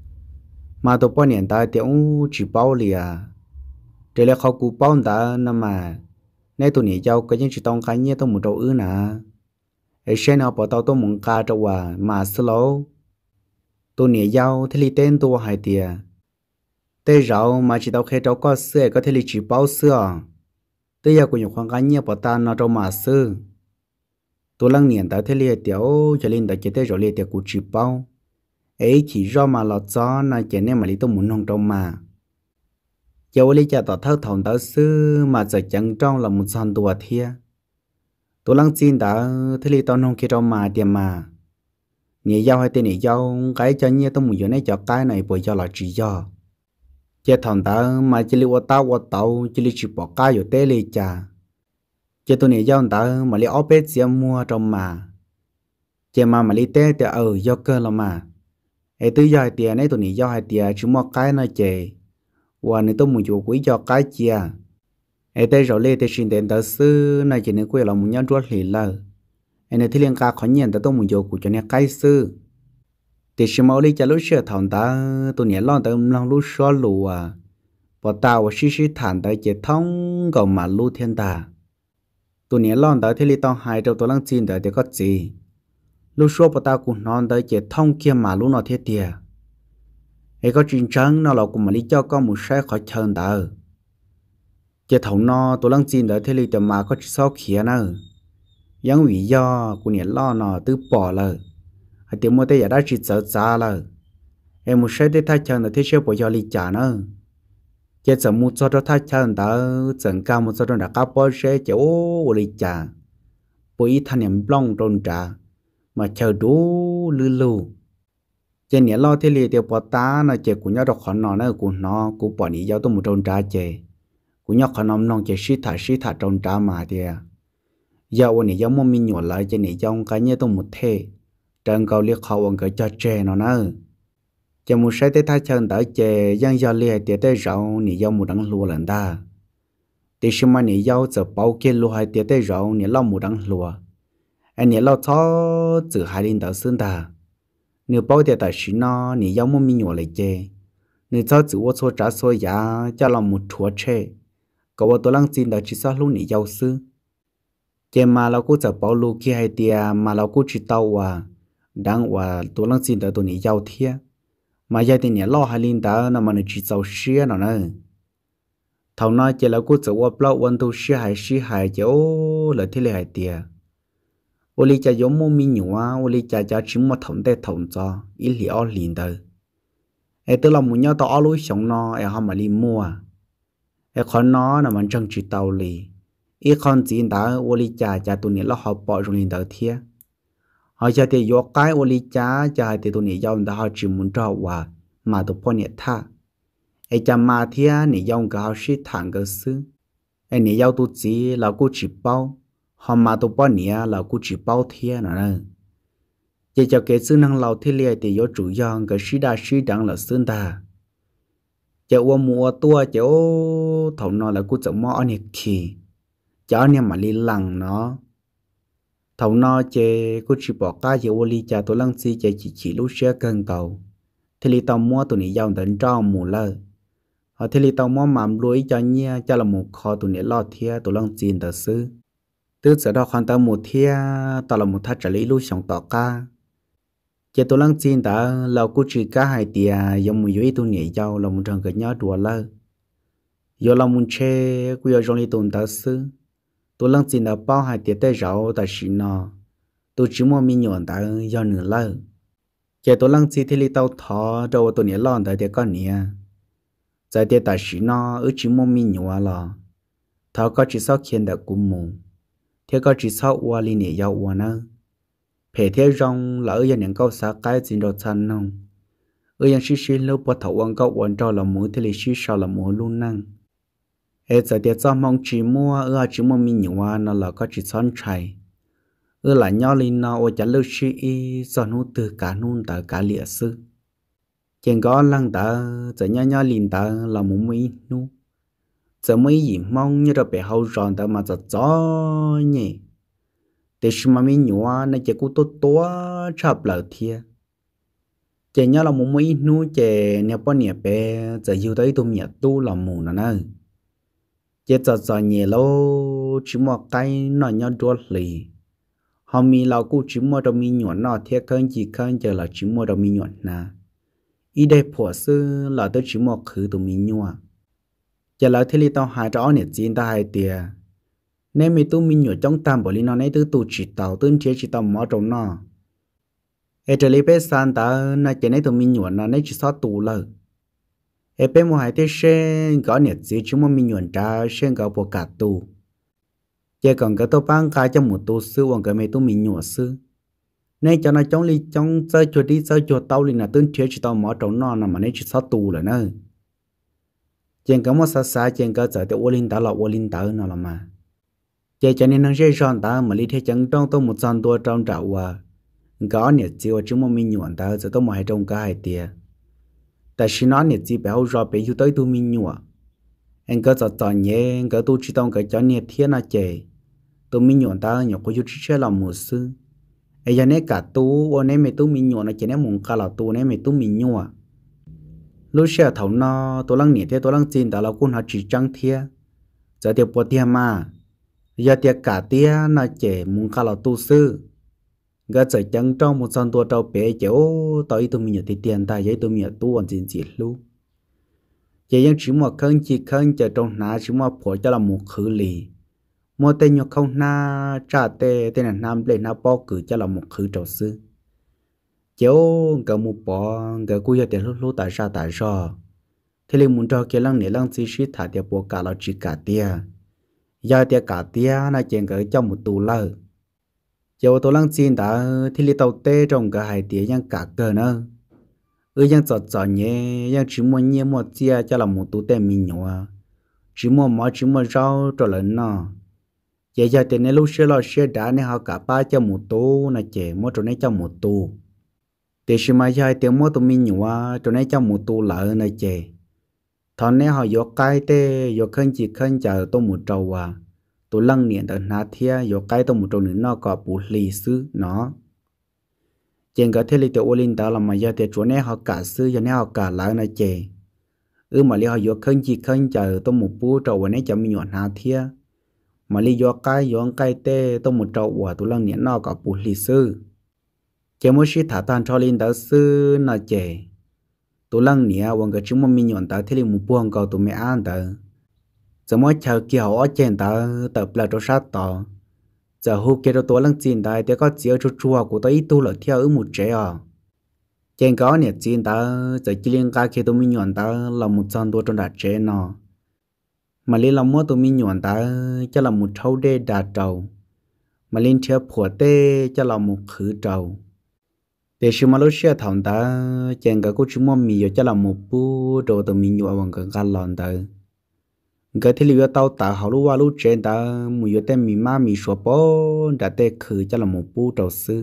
mà tôi bao nhiêu đã tiểu chỉ bao lìa để lại khó cụ bao đã nằm mà nay tôi nghĩ giao cái những chuyện tông cái nhé tôi muốn đầu ư nè, ấy xem nào bảo tao tôi muốn ca cho hòa mà slow, tôi nghĩ giao thế li tên tôi hay tiệt, tê rau mà chỉ tao khi cháu có sữa có thể li chỉ bao sữa, tê giờ cũng nhiều khoản cái nhé bảo ta nó trong mà sữa, tôi lăng niệm tao thế li tiểu cho nên tao chỉ tê rồi li tiệt cũng chỉ bao, ấy chỉ do mà lọt gió nó chỉ nên mà li tôi muốn nông trong mà. Cháu lý cha tỏ thơ thòng tớ sư mà giờ chẳng trong là một son đùa thia. Tôi lăng xin đã thế lý tao nông kia trong mà tiệm mà. Nhớ giao hay tên nhớ giao cái cho nhớ tôi muốn này cho cái này bởi cho là chỉ do. Chê thòng tớ mà chỉ lý ô tao ô tao chỉ lý chỉ bỏ cái ở tế lý cha. Chê tôi nhớ giao tớ mà lý ốp bếp xe mua trong mà. Chê mà mà lý tế thì ờ do cơ là mà. Ê tư do hai tiền này tôi nhớ giao hai tiền chỉ mua cái nó chê. Và nếu tôi muốn chủ quý cho cái chia, ấy tới rồi lên tới xin đến tới sư này chỉ nên quay lại một nhân ruột lì lờ, ấy nếu thì liên ca khó nhận tới tôi muốn chủ của cho nên cái sư, thì xin máu đi cho lúc xưa thằng ta tôi nhớ lo tới lòng lúc xóa lùa, bỏ tàu và xí xí thản tới chỉ thông cầu mà lưu thiên ta, tôi nhớ lo tới thì li tao hai đầu tôi lăng xin tới thì có gì, lúc xóa bỏ tàu cũng non tới chỉ thông kia mà lưu nó thiết tiệt. Ấy có chuyện trắng nó là cùng mà lý cho con một sai khỏi chân đỡ. Chỉ thấu nó tôi lăng xin đỡ thế lý tầm mà có chỉ sau khía nữa. Yang vì do của nhà lo nó tự bỏ lời. Hay tiếng mô tê giả đã chỉ sợ xa lời. Em một sai để thay chân đỡ thế sẽ bỏ do lý trả nữa. Chỉ sợ một số đó thay chân đỡ dẫn cao một số đó đã cao bỏ sẽ chỉ ô lý trả. Bởi thanh niệm long trôn trả mà chờ đủ lưu lưu. Trên nhà lo thế li tiêu bỏ ta nó chơi của nhau đọc khó nó nó của nó của bỏ đi giao tôi một tròn trà chơi của nhau khó nó nong chơi xí thả xí thả tròn trà mà thì giờวันนี้ยังไม่มีหน่วยเลยจะหนียังcái nhớ tôi một thế trần cầu liệt họ vẫn cái cho chơi nó nữaจะmột sai tới thay chân tới chơiยังgiờ liệt tiệt tới rau nhỉยังmột đằng lúa lần ta thì xem mà nhỉยังgiờ bao kia lúa hay tiệt tới rau nhỉ lo một đằng lúa anh nhỉ lo cho từ hai linh tới xương ta nếu bao giờ tại sĩ nó nếu giống một mình nhỏ lại chơi nếu cho chữ ô số trả số giá cho lòng một chúa chơi cậu tôi lăng xin đó chỉ sao lúc nếu giàu sư chơi màเราcũngจะbảo lưu kia hay tia màเราcũng chỉ tao và đang và tôi lăng xin đó tôi nếu giàu thiệt mà gia đình nhà lo hai linh đó nó mà nó chỉ giàu xía nó nữa thằng nói chơiเราcũngจะว่าเปล่าวันตัวxía hay xía hay chơi ô là thế là hay tia ô li cha giống mô mình nhua ô li cha cha chỉ một thằng tê thằng cho ít li ở liền đời ai tự lòng muốn nhau tao ở lối sống nó ai họ mà li mua ai con nó là mình chân chỉ tàu li ít con chỉ đã ô li cha cha tụi này nó họ bỏ trong liền đời thiệt họ cha thì vô cái ô li cha cha thì tụi này giao đã họ chỉ muốn cho hòa mà tụi bọn này tha ai cha mà thiệt này giao cái họ sĩ thằng cái sư ai này giao tụi chỉ là cô chỉ bao họ mà tụi bọn này là cũng chỉ bao thiên nữa chỉ cho cái sự năng lao thiên liệt thì có chủ yếu cái sĩ đa sĩ đẳng là xương ta chỉ qua mùa tua chỉ ô thầu nó là cũng chẳng mò anh kỳ chỉ anh mà li lằng nó thầu nó chỉ cũng chỉ bỏ cái chỉ ô li cha tụi lăng si chỉ chỉ chỉ lúc xe cần cầu thì li tao mua tụi này giao đến trong mùa lơ họ thì li tao mua mắm lúa cho nhia cho là một kho tụi này lo thiên tụi lăng xin tờ sư từ giờ đó khoan ta một thia ta là một thắt trả lý lưu sống tỏ ca chỉ tôi lăng xin ta là cô chỉ cả hai tia giống một dưới tôi nhảy giàu là một thằng cái nhớ đùa lơ giờ là một che cô giờ trong đi tuần ta sư tôi lăng xin ta bao hai tia tay rau ta xin nó tôi chỉ muốn mình nhọn ta do nửa lơ chỉ tôi lăng xin thì li tao thọ đâu tôi nhảy lon ta để con nhỉ tại để ta xin nó ở chỉ muốn mình nhọn là thọ có chỉ sau khiên đã cũng mù thế có chỉ sau qua li nhảy giàu qua nữa phải thế rong là ở những câu xã cái gì đó chân không ở những xí xí lâu bắt đầu quan câu quan trò là muốn thì xí sao là muốn luôn năng ở giờ để cho mong chỉ mua ở chỉ mua mình nhiều nó là có chỉ son chạy ở là nhau lên nó ở chả lưu xí do nó từ cả nôn tới cả lìa sư chuyện có lăng ta giờ nhau nhau lên ta là muốn mấy nu giờ mấy gì mong như là bị hao tròn ta mà giờ gió nhỉ để xem mà mình nhua này chỉ có tốt tốt chập lợt thia chỉ nhớ là một mấy nu chỉ nếu bao nhiêu bé giờ yêu tới tụi mình tu làm mù nữa nè chỉ giờ giờ nhiều lâu chỉ một cái nó nhớ đua lì họ mi lão cũng chỉ mua đồ mi nhọn nó thiệt hơn chỉ hơn giờ là chỉ mua đồ mi nhọn nè ý đây phổ sư là tôi chỉ một khử tụi mình nhua giờ là thế li tao hai đó nè chín ta hai tiền nên mình tu mình nhớ trong tam bảo lý nó này tu tu chỉ tàu tu chế chỉ tàu mở trong nó ở đây lý bé san ta nó chỉ này tu mình nhớ nó này chỉ sáu tu lợ ở bên ngoài thế sen có nhiệt gì chúng mình nhớ ra sen có bộ cả tu chỉ còn cái tàu băng cái trong một tu sư hoặc cái mấy tu mình nhớ sư nên cho nó trong lý trong chơi chuột đi chơi chuột tàu lý là tu chế chỉ tàu mở trong nó mà này chỉ sáu tu rồi nữa chỉ có một sa sa chỉ có giờ thì ô linh ta là ô linh ta nó là mà chỉ cho nên nó sẽ chọn ta mà lý thế chẳng trong tôi một trăm tuổi trong trào à có nhiệt gì và chúng mình nhuận ta sẽ tôi một hai trong cái hai tia tại khi nó nhiệt gì béo rồi béo tới tôi mình nhuận anh có giờ chọn nhé anh có tôi chỉ trong cái cho nhiệt thiên là chè tôi mình nhuận ta nhọc có chút chơi làm một sư ấy giờ này cả tu và này mấy tôi mình nhuận là chỉ này muốn cả là tu này mấy tôi mình nhuận lúc xe thấu nó tôi lăng nhiệt thế tôi lăng xin ta là cũng họ chỉ trăng thiên giờ thì bỏ tiền mà giờ tiệc cả tia nó chỉ muốn cả là tu sư gã chạy chẳng trong một sân tua trâu bé chéo tới tụi mình thì tiền tài giấy tụi mình tu ăn gì gì luôn chỉ những chỉ một khăn chỉ khăn chờ trong ná chỉ một phổi cho là một khử lì một tên nhóc không na trả tê tên là nam lên na bao cử cho là một khử trâu sư chéo gã một bỏ gã cúi giờ tiền lúc lúc tại sao tại sao thế liền muốn cho cái lăng này lăng gì xí thả tiền bỏ cả là chỉ cả tia giờ tiệc cả tia nó chuyện ở trong một tù lơ giờ tôi lăng xin đã thì li tàu tê trong cả hai tia yang cả cờ nữa ư yang giọt giọt nhé yang chỉ muốn nhé một chia cho là một tù tê mình nhỏ chỉ muốn mỏ chỉ muốn rau cho lớn nó giờ giờ thì nếu lúc xưa lo xưa đã nên họ cả ba cho một tù là trẻ một chỗ này cho một tù để xem mà giờ tiếng một tù mình nhỏ chỗ này cho một tù lợ là trẻ thằng này họ vô cái tê vô khăn chỉ khăn chờ tôi một trâu à tôi lăng niệm ở nát thia vô cái tôi một trâu nữa nó có bù lì sư nó trên cái thế li tôi linh đó là mà giờ thì chỗ này họ cả sư giờ này họ cả lại là chè ư mà li họ vô khăn chỉ khăn chờ tôi một bù trâu và này cho mình nhọn nát thia mà li vô cái vô cái tê tôi một trâu à tôi lăng niệm nó có bù lì sư chỉ muốn sĩ thả tan cho linh đó sư là chè tôi lăng niaวันcái chúng mình nhọn ta thì một buông cầu tụi mẹ ăn ta giờ mới chờ kia họ ở trên ta tập là cho sát tỏ giờ hôm kia tôi lăng chín ta thì có chiếu cho chùa của tôi ít tu là theo ở một trẻ à trên có nhiệt chín ta giờ chỉ liên cái kia tụi mình nhọn ta là một trăm đô trong đạt trẻ nó mà liên làm mua tụi mình nhọn ta cho là một thâu đê đạt trầu mà liên theo phổ tê cho là một khử trầu để xem mà lúc xưa thằng ta chàng cả cô chú mong mì cho làm một bữa đồ từ mình nhua bằng cái gan lòn ta cái thì liệu tao ta họ lúc qua lúc trên ta mùi vô tên mì má mì sủa bó đã tê khử cho làm một bữa đồ sư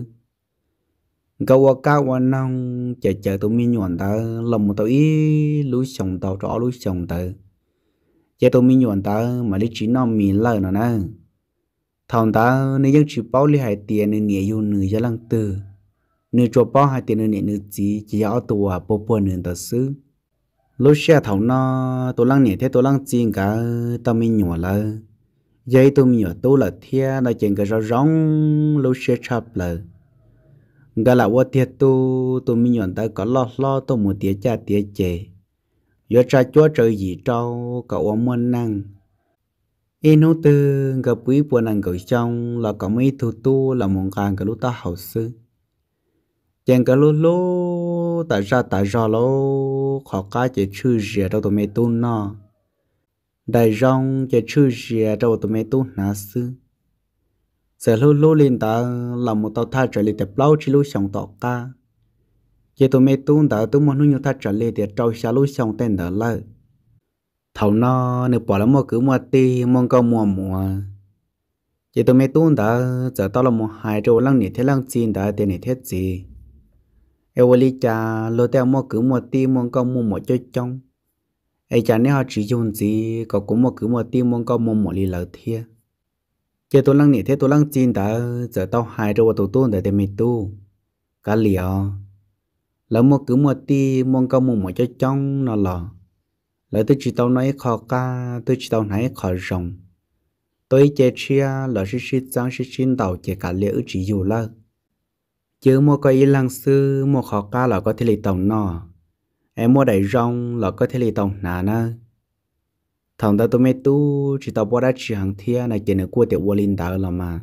cái qua cá qua nông chờ chờ tụi mình nhọn ta làm một tàu ý lúa sòng tàu rõ lúa sòng ta chờ tụi mình nhọn ta mà lý chỉ nó mì lợn nữa nè thằng ta nếu như chỉ bảo lý hai tiền nên nhẹ vô nửa cho lăng từ nếu cho bao hai tiền nữa nữa chỉ chỉ ở tù bộ bộ nữa đó xứ lúc xe thầu nó tôi lăng nhẹ thế tôi lăng chiên cả tao mình nhỏ là dây tôi nhỏ tôi là thia là chuyện cái rau rong lúc xe chập là gà là vợ tiệt tu tu mi nhọn ta có lo lo tu một tiệt cha tiệt chè giờ cha chúa trời gì trâu cậu ông muốn năng in hút tư gặp quý buồn năng cậu trong là có mấy thu tu là một ngàn cái lúc ta hậu sư chèn cái lúc lúc tại ra tại ra lô khó cá chỉ chư rìa đâu tụi mày tu nó đại rong chỉ chư rìa đâu tụi mày tu nà sư giờ lúc lúc lên ta là một tàu thang trở lại tập lâu chỉ lúc xong tọt ca chỉ tụi mày tu ta tu muốn nuôi thang trở lại để trâu xa lúc xong tên đó lại thầu nó nếu bỏ lắm một cứ một tí mong câu mùa mùa chỉ tụi mày tu ta giờ tao là một hai trâu lăng nỉ thế lăng chín ta tên nỉ thế gì em đi cha lô theo một cứ một tí mong câu mua một chơi trong ai cha nếu họ chỉ dùng gì có cũng một cứ một tí mong câu mua một lì lợt thiê chỉ tôi lăng nỉ thế tôi lăng chín ta giờ tao hai trâu tụi tu để tên mày tu cả liều lỡ một cứ một tí mong câu mua một chơi trong nó là lỡ tôi chỉ tao nói khó ca tôi chỉ tao nói khó rồng tôi chơi chia lỡ chỉ chỉ trang chỉ chín đầu chỉ cả liệu chỉ dù lơ chứ mua cái ý lăng sư mua khó ca là có thể lì tàu nọ em mua đầy rong là có thể lì tàu nà nè thằng ta tôi mấy tu chỉ tao bỏ ra chỉ hàng thia này chỉ nữa qua tiểu qua linh đạo là mà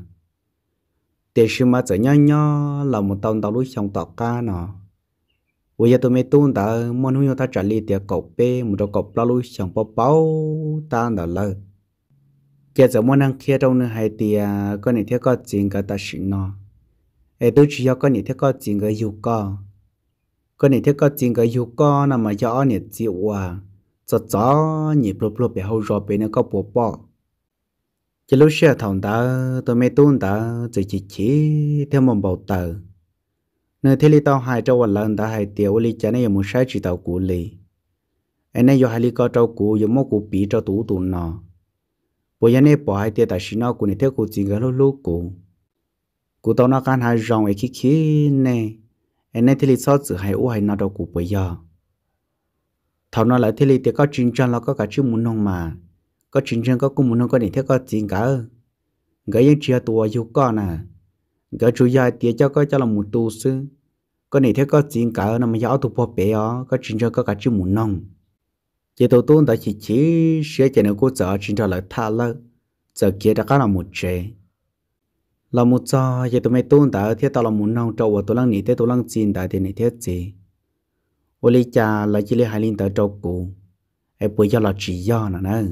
để xem mà trở nhỏ nhỏ là một tàu tàu lúc xong tàu ca nọ bây giờ tôi mới tuôn ta muốn nuôi ta trả lời tiền cọc bê một đầu cọc lao lui chẳng bao bao ta đã lơ giờ giờ muốn ăn kia đâu nữa hay tiền có này thiết có tiền cả ta xin nó ấy tôi chỉ có này thiết có tiền cái yêu co có này thiết có tiền cái yêu co nằm mà cho này chịu à cho chó nhịp lốp lốp bị hao rồi bị nó có bộ bỏ chỉ lúc xe thằng ta tôi mới tuôn ta chỉ chỉ chỉ theo một bầu tờ nơi thế li tao hai trâu lần ta hai tiểu li chả này muốn sai chỉ tao cũ li anh này do hai li có trâu cũ do một cũ bị trâu tủ tủ nọ bây giờ này bỏ hai tiểu ta xin nó cũ này theo cũ chỉ cái lú lú cũ cũ tao nó can hai rong ấy khí khí nè anh này thế li sót sự hai u hai nó trâu cũ bây giờ thằng nó lại thế li tiểu có chuyên trang nó có cả chữ muốn nông mà có chuyên trang có cũng muốn nông có này theo có chuyện cả cái những chia tua yêu con à cái chủ gia tiệt cho có cho là một tu sư có này thế có chuyện cả nằm giáo tu bỏ bé ó có chuyện cho có cả chữ muốn nông chỉ tu tu tại chỉ chỉ sẽ cho nó cố giờ chuyện cho lại tha lơ giờ kia đã có là một chế là một cho chỉ tu mấy tu tại thế tao là muốn nông trâu và tu lăng nị thế tu lăng chín tại thế này thế gì ô lý cha là chỉ lấy hai linh tới trâu cụ ai bây giờ là chỉ do nè nè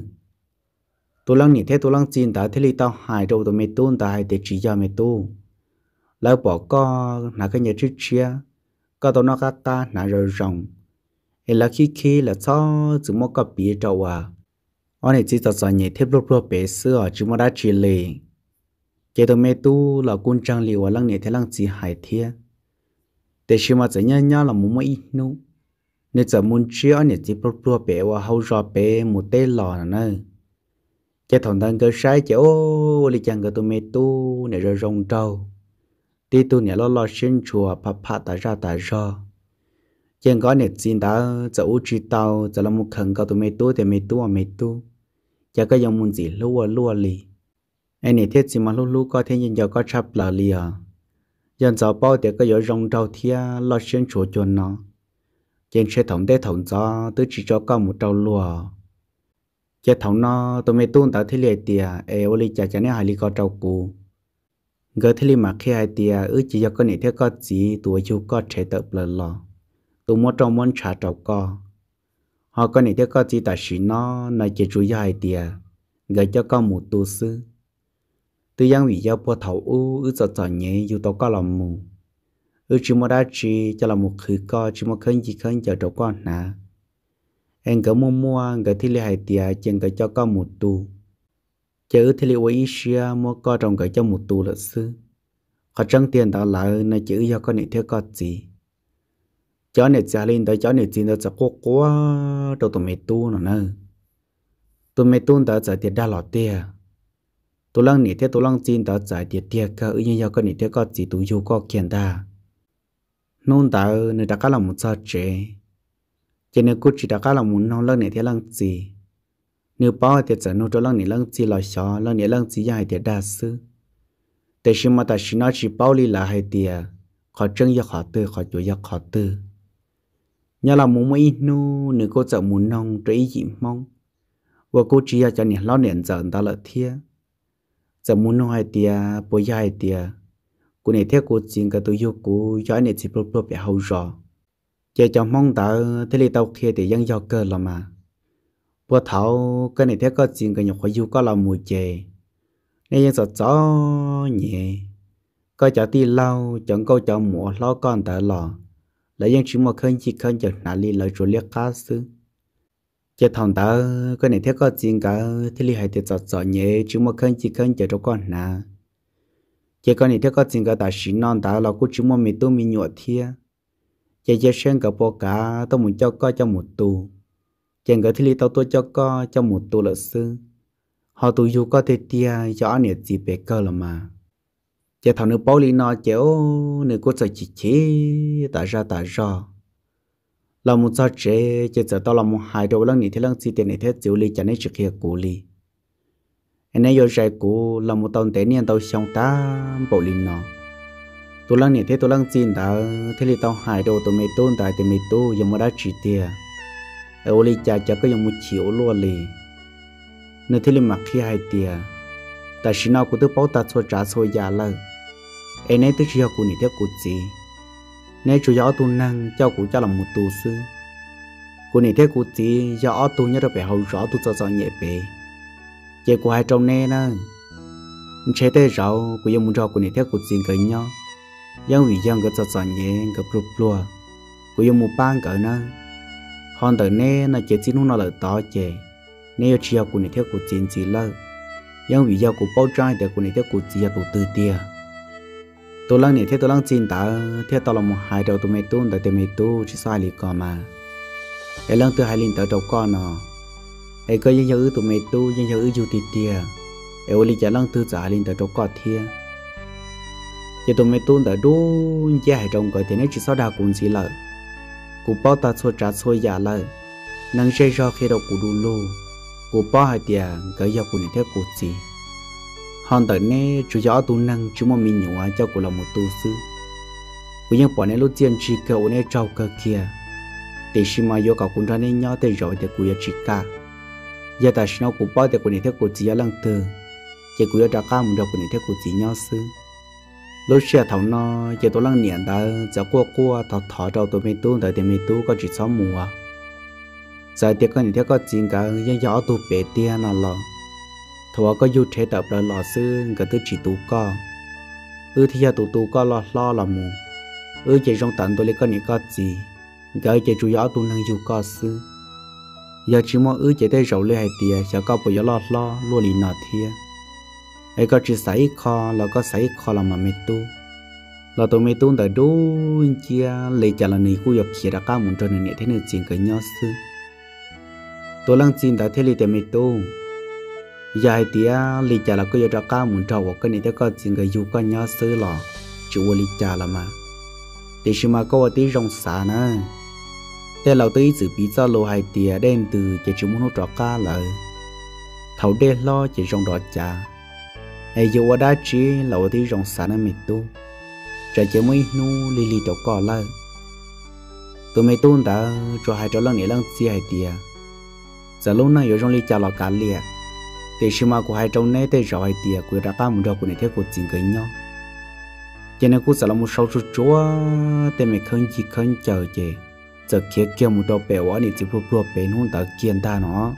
tu lăng nị thế tu lăng chín tại thế li tao hai trâu tu mấy tu tại để chỉ do mấy tu lỡ bỏ co là cái nhà trước chia có tao nó cắt ta là rồi rồng hay là khi khi là cho chỉ một cái bì trâu à anh ấy chỉ cho cho nhẹ thêm lúc lúc bé xưa chỉ một đã chỉ lệ cái tao mẹ tu là quân trang liều lăng nhẹ thế lăng chỉ hải thiê để xem mà chỉ nhá nhá là muốn mấy nu nên giờ muốn chia anh ấy chỉ lúc lúc bé và hậu rồi bé một tê lò nữa cái thằng đang cơ sai chứ ô li chẳng cái tao mẹ tu này rồi rồng trâu đi tu nhà lo lo xin chùa phá phá ta ra ta ra chẳng có nét xin ta dẫu chỉ tao giờ là một khẩn cầu tụi mày tu thì mày tu à mày tu chả có dòng muốn gì lúa lúa lì anh này thiết gì mà lúa lúa có thế nhưng giờ có chắp là lì à dân giàu bao thì có giờ rong trâu thia lo xin chùa chuồn nó trên xe thống để thống gió tôi chỉ cho con một trâu lúa chả thống nó tụi mày tu ta thế liệt tiệt ê ô li chả chả nên hai li có trâu cũ gỡ thế mà khi hai tia ư chỉ cho con này theo có gì tuổi chú có trẻ tập lờ lò tụi mua trong món trà trầu co họ con này theo có gì ta chỉ nó nói chỉ chú hai tia gỡ cho con một tu sư từ yang vì giao po thầu u ư cho cho nhẹ dù tao có lòng mù ư chỉ mua đá chỉ cho là một khử co chỉ mua khơi gì khơi chờ trầu con nè em gỡ mua mua gỡ thế hai tia chẳng gỡ cho con một tu chữ thì liệu ý xia mua co trong cái cho một tù luật sư họ trăng tiền tạo lại này chữ do con này theo có gì chó này trả lên tới chó này xin tới sẽ cố quá đâu tụi mày tu nữa nè tụi mày tu tới giải tiền đa lọt tiền tụi lăng này theo tụi lăng xin tới giải tiền tiền cả như do con này theo có gì tụi yêu có kiện ta nôn tới người ta cá làm một sao chế cho nên cô chỉ đã cá làm một nông lăng này theo lăng gì nếu bao thì sẽ nuôi cho lăng này lăng chỉ là xó lăng này lăng chỉ hai tiền đa sư để xem mà ta chỉ nói chỉ bao li là hai tiền khó chân do khó tư khó chuột do khó tư nhớ là muốn mấy nu nữ cô sợ muốn nông cho ý gì mong và cô chỉ cho nè lo nền dần ta là thia giờ muốn nói hai tia bố hai tia cô này theo cô chuyện cái tôi yêu cô cho anh này chỉ bố bố bị hậu rõ chỉ cho mong ta thế là tao kia thì dân do cơ là mà bố thảo cái này theo có chuyện cái nhục phải yêu có là mùi chè nên dân sợ gió nhẹ có cho ti lâu chẳng câu cho mùa lo con ta lò lại dân chỉ một khơi chỉ khơi chợt nã li lời rồi liếc cá xứ chỉ thằng ta cái này theo có chuyện cả thế li hay thì giọt giọt nhẹ chỉ một khơi chỉ khơi chợt cho con nà chỉ con này theo có chuyện cả ta xin non ta là cũng chỉ một mình tôi mình nhọt thia chỉ chỉ xem cả bộ cả tôi muốn cho coi cho một tù chẳng cái thế li tao tôi cho coi cho một tù là sư họ tù yêu có thể tia cho anh này gì bé cơ là mà chỉ thằng nữ bảo lý nó chéo nữ cô sợ chỉ chế tại ra tại ra là một sao chế chỉ giờ tao là một hai đầu lần này thì lần gì tiền này thế chịu lý cho nên trực hiện cụ lý anh ấy vô trái cụ là một tàu tế niên tàu xong ta bảo lý nó tôi lần này thế tôi lần gì đã thế thì tao hai đầu tôi mấy tôn tại thì mấy tu giờ mà đã chỉ tiền ở lý cha cho có dùng một triệu luôn lì nên thế thì mặc khi hai tiền tại sao nào cũng tôi bảo ta cho trả cho già lợ anh ấy tôi chỉ học cụ này theo cụ gì nên chủ yếu tu năng cho cụ cho làm một tu sư cụ này theo cụ gì do tu nhớ được phải hậu rõ tu cho cho nhẹ bề chỉ của hai trong này nè chế tới rau cụ dùng một rau cụ này theo cụ gì cái nhau dân vì dân cái cho cho nhẹ cái bự bự cụ dùng một ban cái nè còn từ này là chỉ xin nó là to chế nên chỉ học cụ này theo cụ gì gì lợ dân vì dân cụ bao trái để cụ này theo cụ gì tu tư tia tôi lăng này theo tôi lăng chín ta theo tao là một hai đầu tôi mấy tuôn tại tôi mấy tu chỉ sai lì còn mà cái lăng tôi hai linh tới đầu con nọ cái cơ dân ư tôi mấy tu dân ư du tì tia cái ô lì chả lăng tôi giả linh tới đầu con thia chỉ tôi mấy tuôn tại đu chỉ hai trong cái thế này chỉ sao đào cũng chỉ lợi cụ bao ta xua trả xua giả lợi năng chơi cho khi đầu cụ đu lô cụ bao hai tia cái giờ cụ này theo cụ gì hòn tới này chủ yếu tu năng chúng mà mình nhủ cho cô là một tu sư côยังbỏ này lúc tiền chỉ cầu này trâu cơ kia để xem mà vô cầu cũng ra nên nhau để rồi để cô ya chỉ cả giờ ta xin cô bao để cô này theo cô chỉ lăng từ chỉ cô ya trả cả một đầu cô này theo cô chỉ nhau sư lúc xưa thằng nó chỉ tôi lăng niệm ta giờ qua qua thọ thọ đầu tôi mới tu tại để mới tu có chỉ sáu mùa giờ thì con này theo có chuyện cảยังgió tu bể tia nào lo thua có du thế tập là lò sư cái thứ chỉ tu co ư thì giờ tu tu co lo lo là mù ư chỉ trong tận tôi lấy con này có gì cái chỉ chủ yếu tu năng du co sư giờ chỉ mua ư chỉ để rầu lấy hai tia giờ có bây giờ lo lo luôn lì nọ thia ai có chỉ sấy kho là có sấy kho là mà mê tu là tôi mê tu tại đu chia lấy trả là này cô nhập kia đã cao muốn cho nên thế nên chuyện cái nhỏ sư tôi lăng xin đã thế lấy để mê tu dài tia lì chả là có giờ cao muốn trâu cái này theo có chuyện cái du con nhớ xứ lò chủ lì chả là mà thì khi mà có tí rong xả nữa thế là tí dự bị cho lô hai tia đem từ chỉ chúng muốn trò cá lại thầu đen lo chỉ rong đỏ chả ai dù ở đó chỉ là tí rong xả nó mệt tu trời chỉ mới nu lì lì trò cò lại tụi mày tuôn đã cho hai trò lăng này lăng xì hai tia giờ lúc này ở trong lì chả là cá liệt để xem mà của hai trong này để rồi tiệt của đã ba một đầu của này theo của chính cái nhau cho nên cũng sẽ là một số chút chúa để mình không chỉ không chờ chứ giờ kia kia một đầu bèo quá này chỉ bùa bùa bèo luôn tại kiên ta nó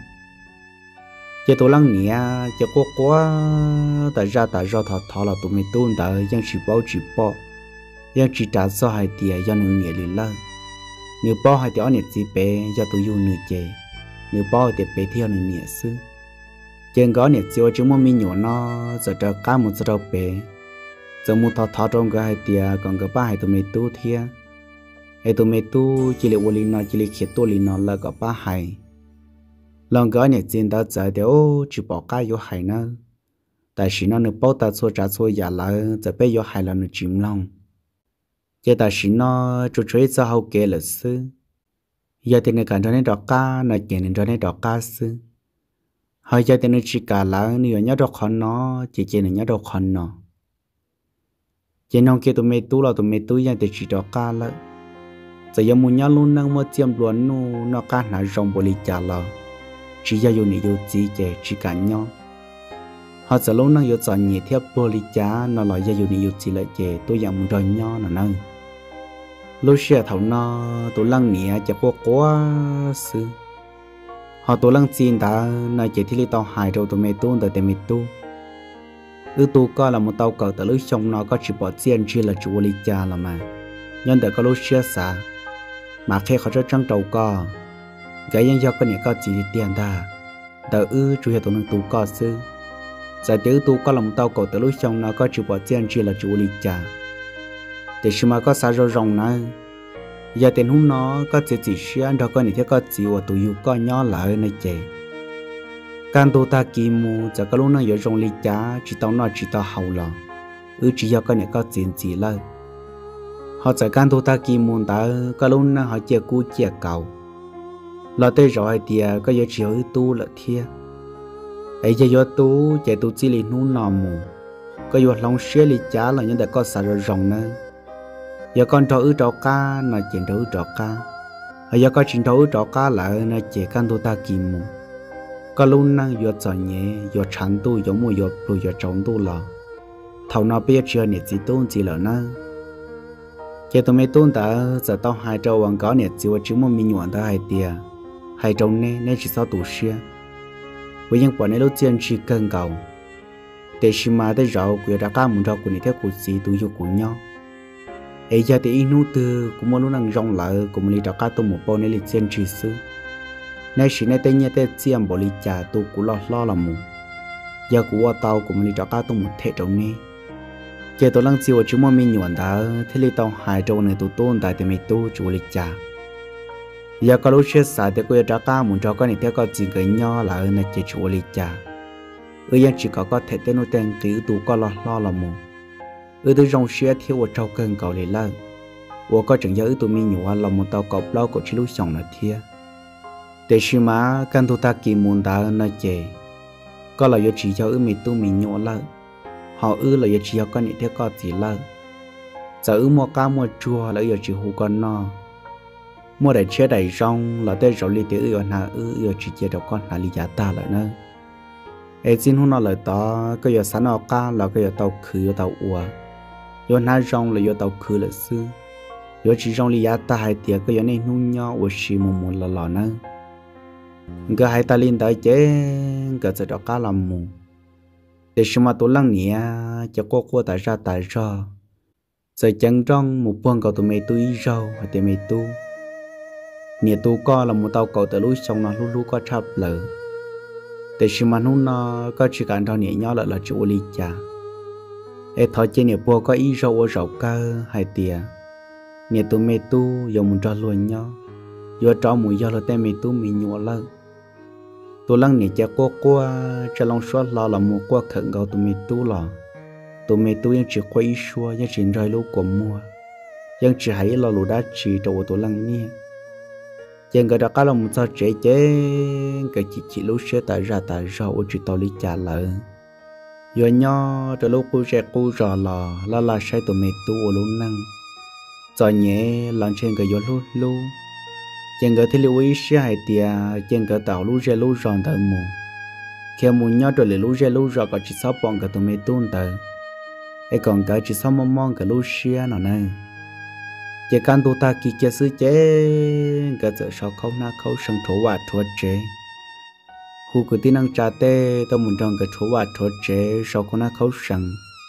cho tôi lắng nghe cho quá quá tại ra tại ra thọ thọ là tụi mình tuôn tại dân chỉ bao chỉ bao dân chỉ trả cho hai tiệt do nương nhẹ liền lên nếu bao hai tiệt này chỉ bé do tôi yêu nương chè nếu bao thì bé theo nương nhẹ xứ trên có nhiệt chiếu chúng mình nhổ nó giờ cho cá một giờ bé giờ một thọ thọ trong cái hai tia còn cái ba hai tụi mình tu thia hai tụi mình tu chỉ là uống linh nó chỉ là khiết tu linh nó là cái ba hai lần cái nhiệt trên đó giờ thì ô chỉ bỏ cá vô hai nữa tại vì nó được bao ta xua trả xua giả lại giờ bé vô hai là nó chìm lòng giờ tại vì nó chủ chơi cho hậu kế là sư giờ thì người cảm thấy nó đỏ cá nó chỉ nên cho nó đỏ cá sư hơi cho tên chỉ cả là nếu nhớ được con nó chỉ chỉ là nhớ được con nó chỉ nông kia tụi mày tu là tụi mày tuยังแต่chỉ đó cá lợ giờ giờ muốn nhớ luôn năng mua chiêm luôn nu nó cá nã rong bồ lì chả lợ chỉ giờ yêu này yêu chỉ chỉ chỉ cả nhau họ giờ luôn năng yêu chọn nhẹ theo bồ lì chả nó lại giờ yêu này yêu chỉ lại chỉ tôi yang muốn đòi nhau nè nè lúc xưa thầu nó tụi lăng nhẹ chỉ có quá sư họ tụi lăng xin đã nói chỉ thì tao hại rồi tụi mày tu tụi mày tu ư tu có là một tàu cờ từ lúc trong nó có chỉ bỏ tiền chỉ là chủ lý cha là mà nhân để có lúc xưa xả mà khi họ cho trăng trâu co cái nhân do cái này có chỉ tiền ta đỡ ư chủ yếu tụi nó tu có sư giờ từ tu có là một tàu cờ từ lúc trong nó có chỉ bỏ tiền chỉ là chủ lý cha để xem mà có sao rồi rong nữa giờ tiền hôm nó có chỉ chỉ xưa đó có này thế có chỉ của tụi yêu có nhỏ lại này chị can tu ta kim mu giờ có lúc nó giờ rong lý cha chỉ tao nói chỉ tao hậu lò ư chỉ do cái này có chuyện gì lại họ giờ can tu ta kim mu ta có lúc nó họ chia cú chia cầu là tới rồi thì có giờ chỉ ở tu là thiệt ấy giờ giờ tu chạy tu chỉ lý nu nọ mu có giờ lòng xưa lý cha là những đại có sao rồi rong nữa giờ con trò ư trò cá là chuyện trò ư trò cá giờ có chuyện trò ư trò cá lại là chỉ can tu ta kim mu có lúc năng vừa chọn nhẹ vừa chán tu giống một vừa vừa vừa trống tu lò thầu nó biết chưa nhiệt gì tôn gì lỡ na khi tụi mấy tôn ta giờ tao hai trâu hoàng có nhiệt gì và chứ một mình nhuận ta hai tia hai trâu nè nè chỉ sao tụ xia với những bọn này lúc tiền chỉ cần cầu để xí mà tới rau của đã cá muốn rau của này theo của gì tụi yêu của nhau ấy giờ thì inu từ cũng muốn lúc năng rong lại cũng muốn đi đã cá tụi một bao này lịch tiền chỉ xứ nay chỉ nay tên nhé tên chiêm bỏ đi trả tu cú lo lo là mù giờ cú qua tàu cũng đi trả cá tu một thể trong này giờ tôi lăng chiều chúng mình nhuận đã thế li tàu hai trâu này tu tôn tại thì mình tu chủ lịch trả giờ có lúc chết sai thì cô trả cá muốn cho con này theo con chỉ cái nho là này chỉ chủ lịch trả ở giờ chỉ có có thể tên nó tên cứ tu có lo lo là mù ở tôi rong xe theo ở trâu cơn cầu lì lơ ở có chẳng giờ ở tụi mình nhuận là một tàu cọp lo của chỉ lúc xong là thiệt để xem mà can tu ta kỳ muốn ta nói chè có là do chỉ cho ư mình tu mình nhỏ lợ họ ư là do chỉ cho con này theo con gì lợ giờ ư mua cá mua chua là do chỉ hú con no mua để chế đầy rong là tới rồi li tới ư na ư do chỉ chế được con là li giá ta lại nữa ấy xin hú nó lời to cái do sẵn ở cá là cái do tàu khử tàu ua do na rong là do tàu khử là sư do chỉ rong li giá ta hai tiệt cái do này nung nhau ở xí mù mù là lò nữa cái hai ta liên tới chế cái sẽ đó cá làm mù để xem mà tôi lăng nhẹ cho cô cô tại ra tại ra giờ chẳng trong một phần cầu tụi mày tu ý rau hoặc tụi mày tu nhẹ tu co là một tàu cầu từ lúc xong nó lúc lúc có chập lỡ để xem mà nó có chỉ cần cho nhẹ nhau là là chủ lý cha để thôi trên nhẹ bùa có ý rau ở rau cá hai tiệt nhẹ tụi mày tu dùng một trò luôn nhau vừa cho mùi do là tên mình tu mình nhua lơ tôi lăng nhẹ cho cô qua cho lòng xóa lo là mua qua khẩn cầu tụi mình tu lò tụi mình tuยังchỉ quay xuaยังchỉ rơi lúc của muaยังchỉ hãy lo lù đá chỉ đầu tôi lăng nhẹยังcái đó cái lòng sao chế chế cái chỉ chỉ lúc xưa tại ra tại sao ở chỉ tao lý trả lợ vừa nho từ lúc cô trẻ cô rò lò là là sai tụi mình tu ở lúc năng giờ nhẹ lần trên cái gió lu lu chẳng có thể lưu ý sẽ hay tiệt chẳng có tàu lú rê lú ròn tờ mù khi muốn nhớ rồi lú rê lú ròn có chỉ sáu bọn cái tụi mày tuôn tờ ấy còn cái chỉ sáu mong mong cái lú xia nào nè chỉ cần tụi ta kỹ kia sư chế cái giờ sau khâu na khâu sang thổ hoạt thổ chế khu cái tin năng trà tê tao muốn trong cái thổ hoạt thổ chế sau khâu na khâu sang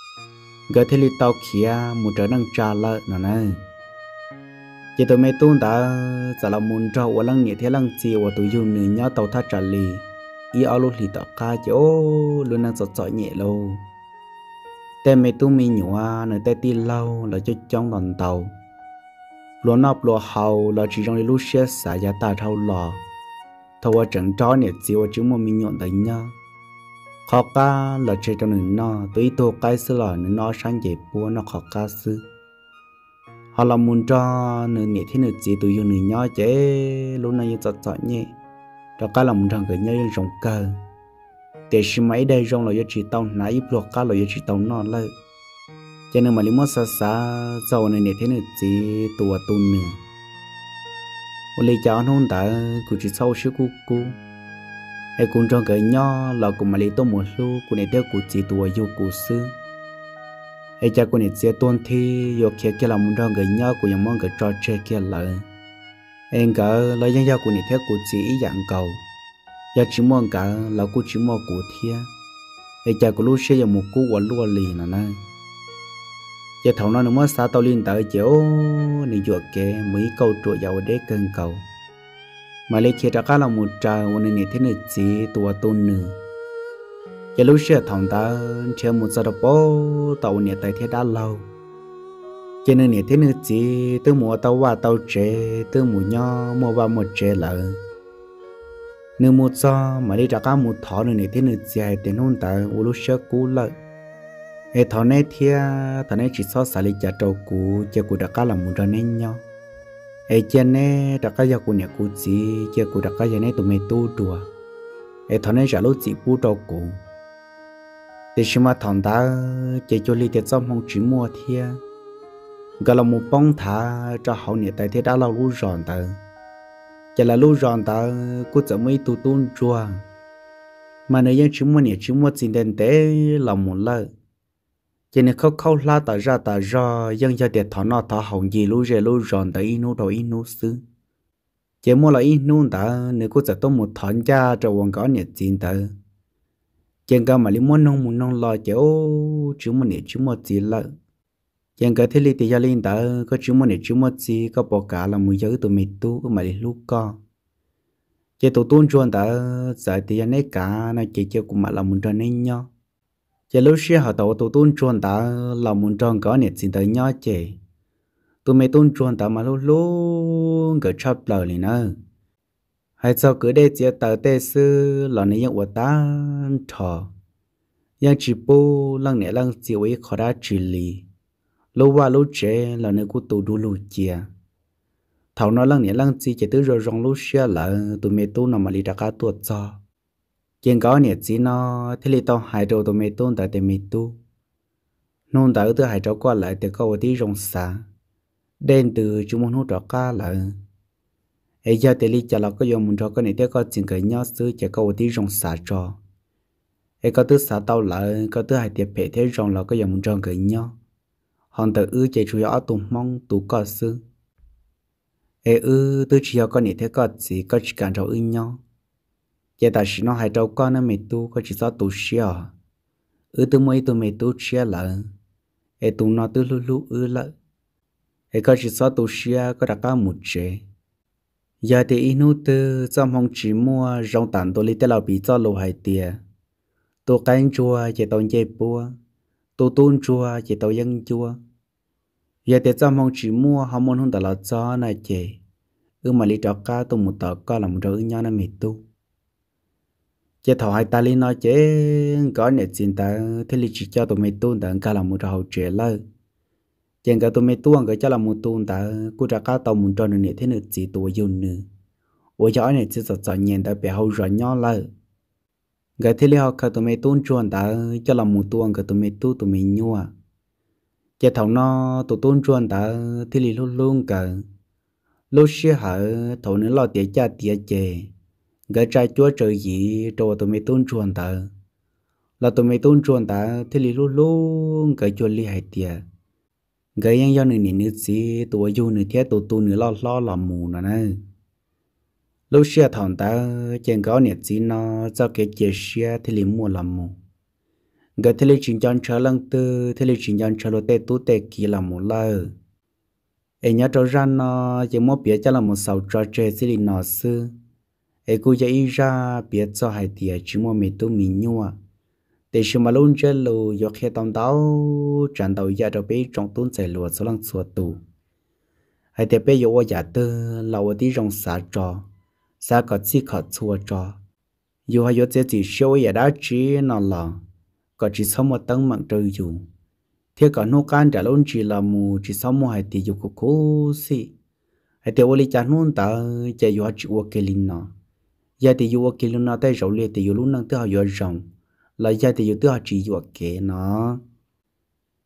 cái thế li tao kia muốn trở năng trà lợ nào nè chỉ tụi mày tuôn ta giờ là muốn cho ở lăng nhẹ thế lăng chiều ở tụi dùng nửa nhau tàu thắt trả lì ý áo lụt lì tọt cá chỗ luôn năng sọt sọt nhẹ lâu tên mày tuôn mi nhua nửa tay tin lâu là cho trong đoàn tàu lúa nắp lúa hầu là chỉ trong lúa xe xả giá ta thâu lò thâu ở trận chó nhẹ chiều ở chúng một mi nhọn tới nhau khó cá là chơi trong nửa no tụi tôi cái xứ là nửa no sáng dậy búa nó khó cá xứ họ làm muốn cho nửa nhẹ thế nửa gì tụi dùng nửa nhỏ chế lúc này giật giật nhẹ đó cái là muốn thằng cái nhau rồng cờ để xem mấy đây rong là do chỉ tao nãy ít lột cá là do chỉ tao non lại cho nên mà lý mất xa xa sau này này thế này chỉ tua tu nữa ô lý cháu nó ta cũng chỉ sau sức cú cú ai cũng trong cái nhỏ là cũng mà lý tô một lúc cũng này theo cũng chỉ tua yêu cú sư ai cha cũng này sẽ tuân thi yêu kia kia là muốn trong cái nhỏ cũng yang mong cái trò chơi kia lại anh cả là yang giao cũng này theo cũng chỉ dạng cầu giờ chỉ mong cả là cũng chỉ mong cụ thia ai cha cũng lúc sẽ dùng một cú quả lúa lì nè nè giờ thầu nó mới xa tao liên tới chỗ này chuột kệ mấy câu trụi giàu đế cơn cầu mà lấy chia ra cả là một tràวันนี้thế này chỉ tua tôn nữ giờ lúc xưa thằng ta chơi một giờ đó tàu này tại thế đã lâu cho nên này thế này chỉ từ mùa tàu qua tàu chế từ mùa nho mùa vào một chế lợ nếu một giờ mà lấy ra cả một thọ này thế này chỉ hay tiền hôn ta lúc xưa cũ lợ hệ thọ này thia thọ này chỉ so sánh lấy trả trâu cũ chơi cũ đã cả là một trò nên nhau hệ chân này đã cả giờ cũ này cũ chỉ chơi cũ đã cả giờ này tụi mình tu đùa hệ thọ này trả lúc chỉ bù trâu cũ để xem mà thằng ta chơi cho li tiền xong không chỉ mua thia gọi là một bông thả cho hậu nhiệt tại thế đã là lú giòn ta chỉ là lú giòn ta cũ chỉ mấy tu tôn chua mà nếu như chỉ mua nhiệt chỉ mua tiền đền tế là một lợi cho nên khâu khâu la ta ra ta ra dân gia để thọ nó thọ hồng gì lú rề lú giòn ta inu đồ inu xứ chỉ mua là inu ta nếu cũ chỉ tôm một thọn cha cho quần có nhiệt tiền ta chẳng cả mà li muốn nông muốn nông lo chứ chỉ muốn nhiệt chỉ mua gì lợi chẳng cả thế li thì gia linh ta có chỉ muốn nhiệt chỉ mua gì có bỏ cả là mùi giới tụi mình tu mà li lúc co chỉ tụi tuôn chuan ta giải thì gia này cả nó chỉ chơi cùng mà là muốn cho nên nhau chỉ lúc xưa họ tụi tụi tuôn chuan ta là muốn cho có nhiệt xin tới nhau chứ tụi mình tuôn chuan ta mà lúc lúc cái chấp lời này nữa hay sao cứ để chỉ tờ tê sư là những những vật tan thọ những chỉ bù lăng nhẹ lăng chỉ với khó đã xử lý lâu qua lâu chế là nơi của tụ đủ lù chia thảo nói lăng nhẹ lăng chỉ chỉ từ rồi rong lúc xưa là tụi mẹ tu nằm mà đi ra cá tuột cho chuyện có nhẹ chỉ nó thế li tao hai đầu tụi mẹ tu tại tụi mẹ tu nôn tại từ hai cháu qua lại từ câu tí rong xa đen từ chúng muốn hút trọ cá lại ấy giờ thì lý cho là có dùng một trò cái này để có chuyện cái nhỏ xứ chỉ có một tí rong xả trò ấy có thứ xả tàu lại có thứ hai tiệp hệ thế rong là có dùng một trò cái nhỏ hoàn tự ư chỉ chủ yếu tụ mong tụ có xứ ấy ư tôi chỉ có này thế có gì có chỉ cần trò ư nhỏ chỉ tại chỉ nó hai trâu con nó mệt tu có chỉ do tụ xia ư tôi mới tôi mệt tu xia lại ấy tụ nó tôi lu lu ư lại ấy có chỉ do tụ xia có đặt cả một chế giờ thì inu từ trong phòng chỉ mua rong tàn tôi lấy tới là bị cho lô hai tiền tôi canh chua chỉ tao dây bùa tôi tôn chua chỉ tao dân chua giờ thì trong phòng chỉ mua họ muốn không đặt là cho này chị ư mà lấy trọ cá tôi một tờ cá là một đứa nhau nó mệt tu chỉ thầu hai ta lên nói chứ có nét xin ta thế li chỉ cho tôi mệt tu tận cá là một đứa hậu trẻ lơ chẳng cả tôi mấy tuồng cái cho là một tuồng ta cô ra cá tàu muốn cho nó nè thế nữa chỉ tuổi yêu nữa ôi cho này chỉ sợ sợ nhện ta bị hậu rồi nhỏ lại cái thế li họ cả tôi mấy tuồng chuan ta cho là một tuồng cái tôi mấy tu tôi mấy nhua cái thằng nó tôi tuồng chuan ta thế li luôn luôn cả lúc xưa hở thầu nữa lo tiền cha tiền chè cái trai chúa trời gì cho tôi mấy tuồng chuan ta là tôi mấy tuồng chuan ta thế li luôn luôn cái chuan li hay tiền cái yang do người nữ gì tuổi du nữ thiết tuổi tu nữ lo lo làm mù nè nè lúc xưa thằng ta chẳng có nhiệt gì nó cho cái chia sẻ thì liền mua làm mù cái thì liền chuyển chọn trở lăng tư thì liền chuyển chọn trở lối tê tu tê kỳ làm mù lơ ấy nhớ cho ra nó chỉ mua bia cho là một sầu trò chơi thì liền nó sư ấy cô cho ý ra bia cho hai tiền chỉ mua mì tu mì nhua để xem mà luôn chơi lù do khi tông tao trận đầu giờ đâu biết trong tuần chạy lùa số lần xua tù hay để bây giờ ở nhà tư là ở đi trong xã trò xã có chỉ có xua trò dù hay có chỉ show ở đó chỉ nó là có chỉ sau một tầng mạng trời dù thế còn nô can trả luôn chỉ là mù chỉ sau một hai tỷ dù có cố xí hay để ở đi chăn luôn ta chạy vô chỉ ở cái linh nó giờ thì vô cái linh nó tay rau liệt thì vô luôn năng tư họ vô rồng là giờ thì vô tư họ chỉ vô cái nó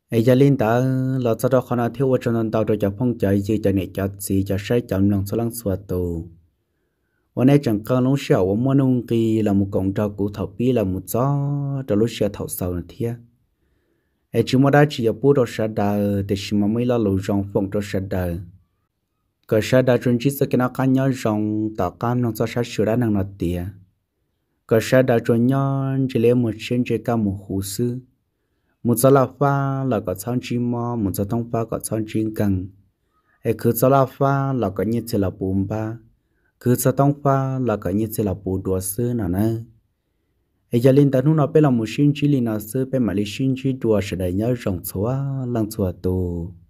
ấy giờ linh ta là cho đó khana thiếu ở trong tàu cho phong chạy gì cho này cho gì cho sai chậm lòng số lăng xua tùวันนี้จังก็ลุงเสียวว่ามัวนุ่งกีlà một cổng trào cụ thầu pi là một gió cho lúc xe thầu sầu nữa thia ấy chỉ mà đã chỉ ở bút đó sẽ đờ để chỉ mà mới là lối rong phong đó sẽ đờ cái sẽ đờ chuẩn chỉ sẽ cái nào cá nhau rong tạo cam nó cho sẽ sửa ra năng nó tiệt cái sẽ đờ chuẩn nhau chỉ lấy một trên chỉ cả một hồ sư một giờ là pha là có sáng chỉ mò một giờ thông pha có sáng chỉ cần ấy cứ giờ là pha là có như thế là bùm ba cứ sao tông pha là cái như thế là bù đùa sư nào nè ấy giờ linh ta nó bé là một sinh chỉ linh nào sư bé mà linh sinh chỉ đùa sẽ đầy nhau rộng xóa lăng xóa tù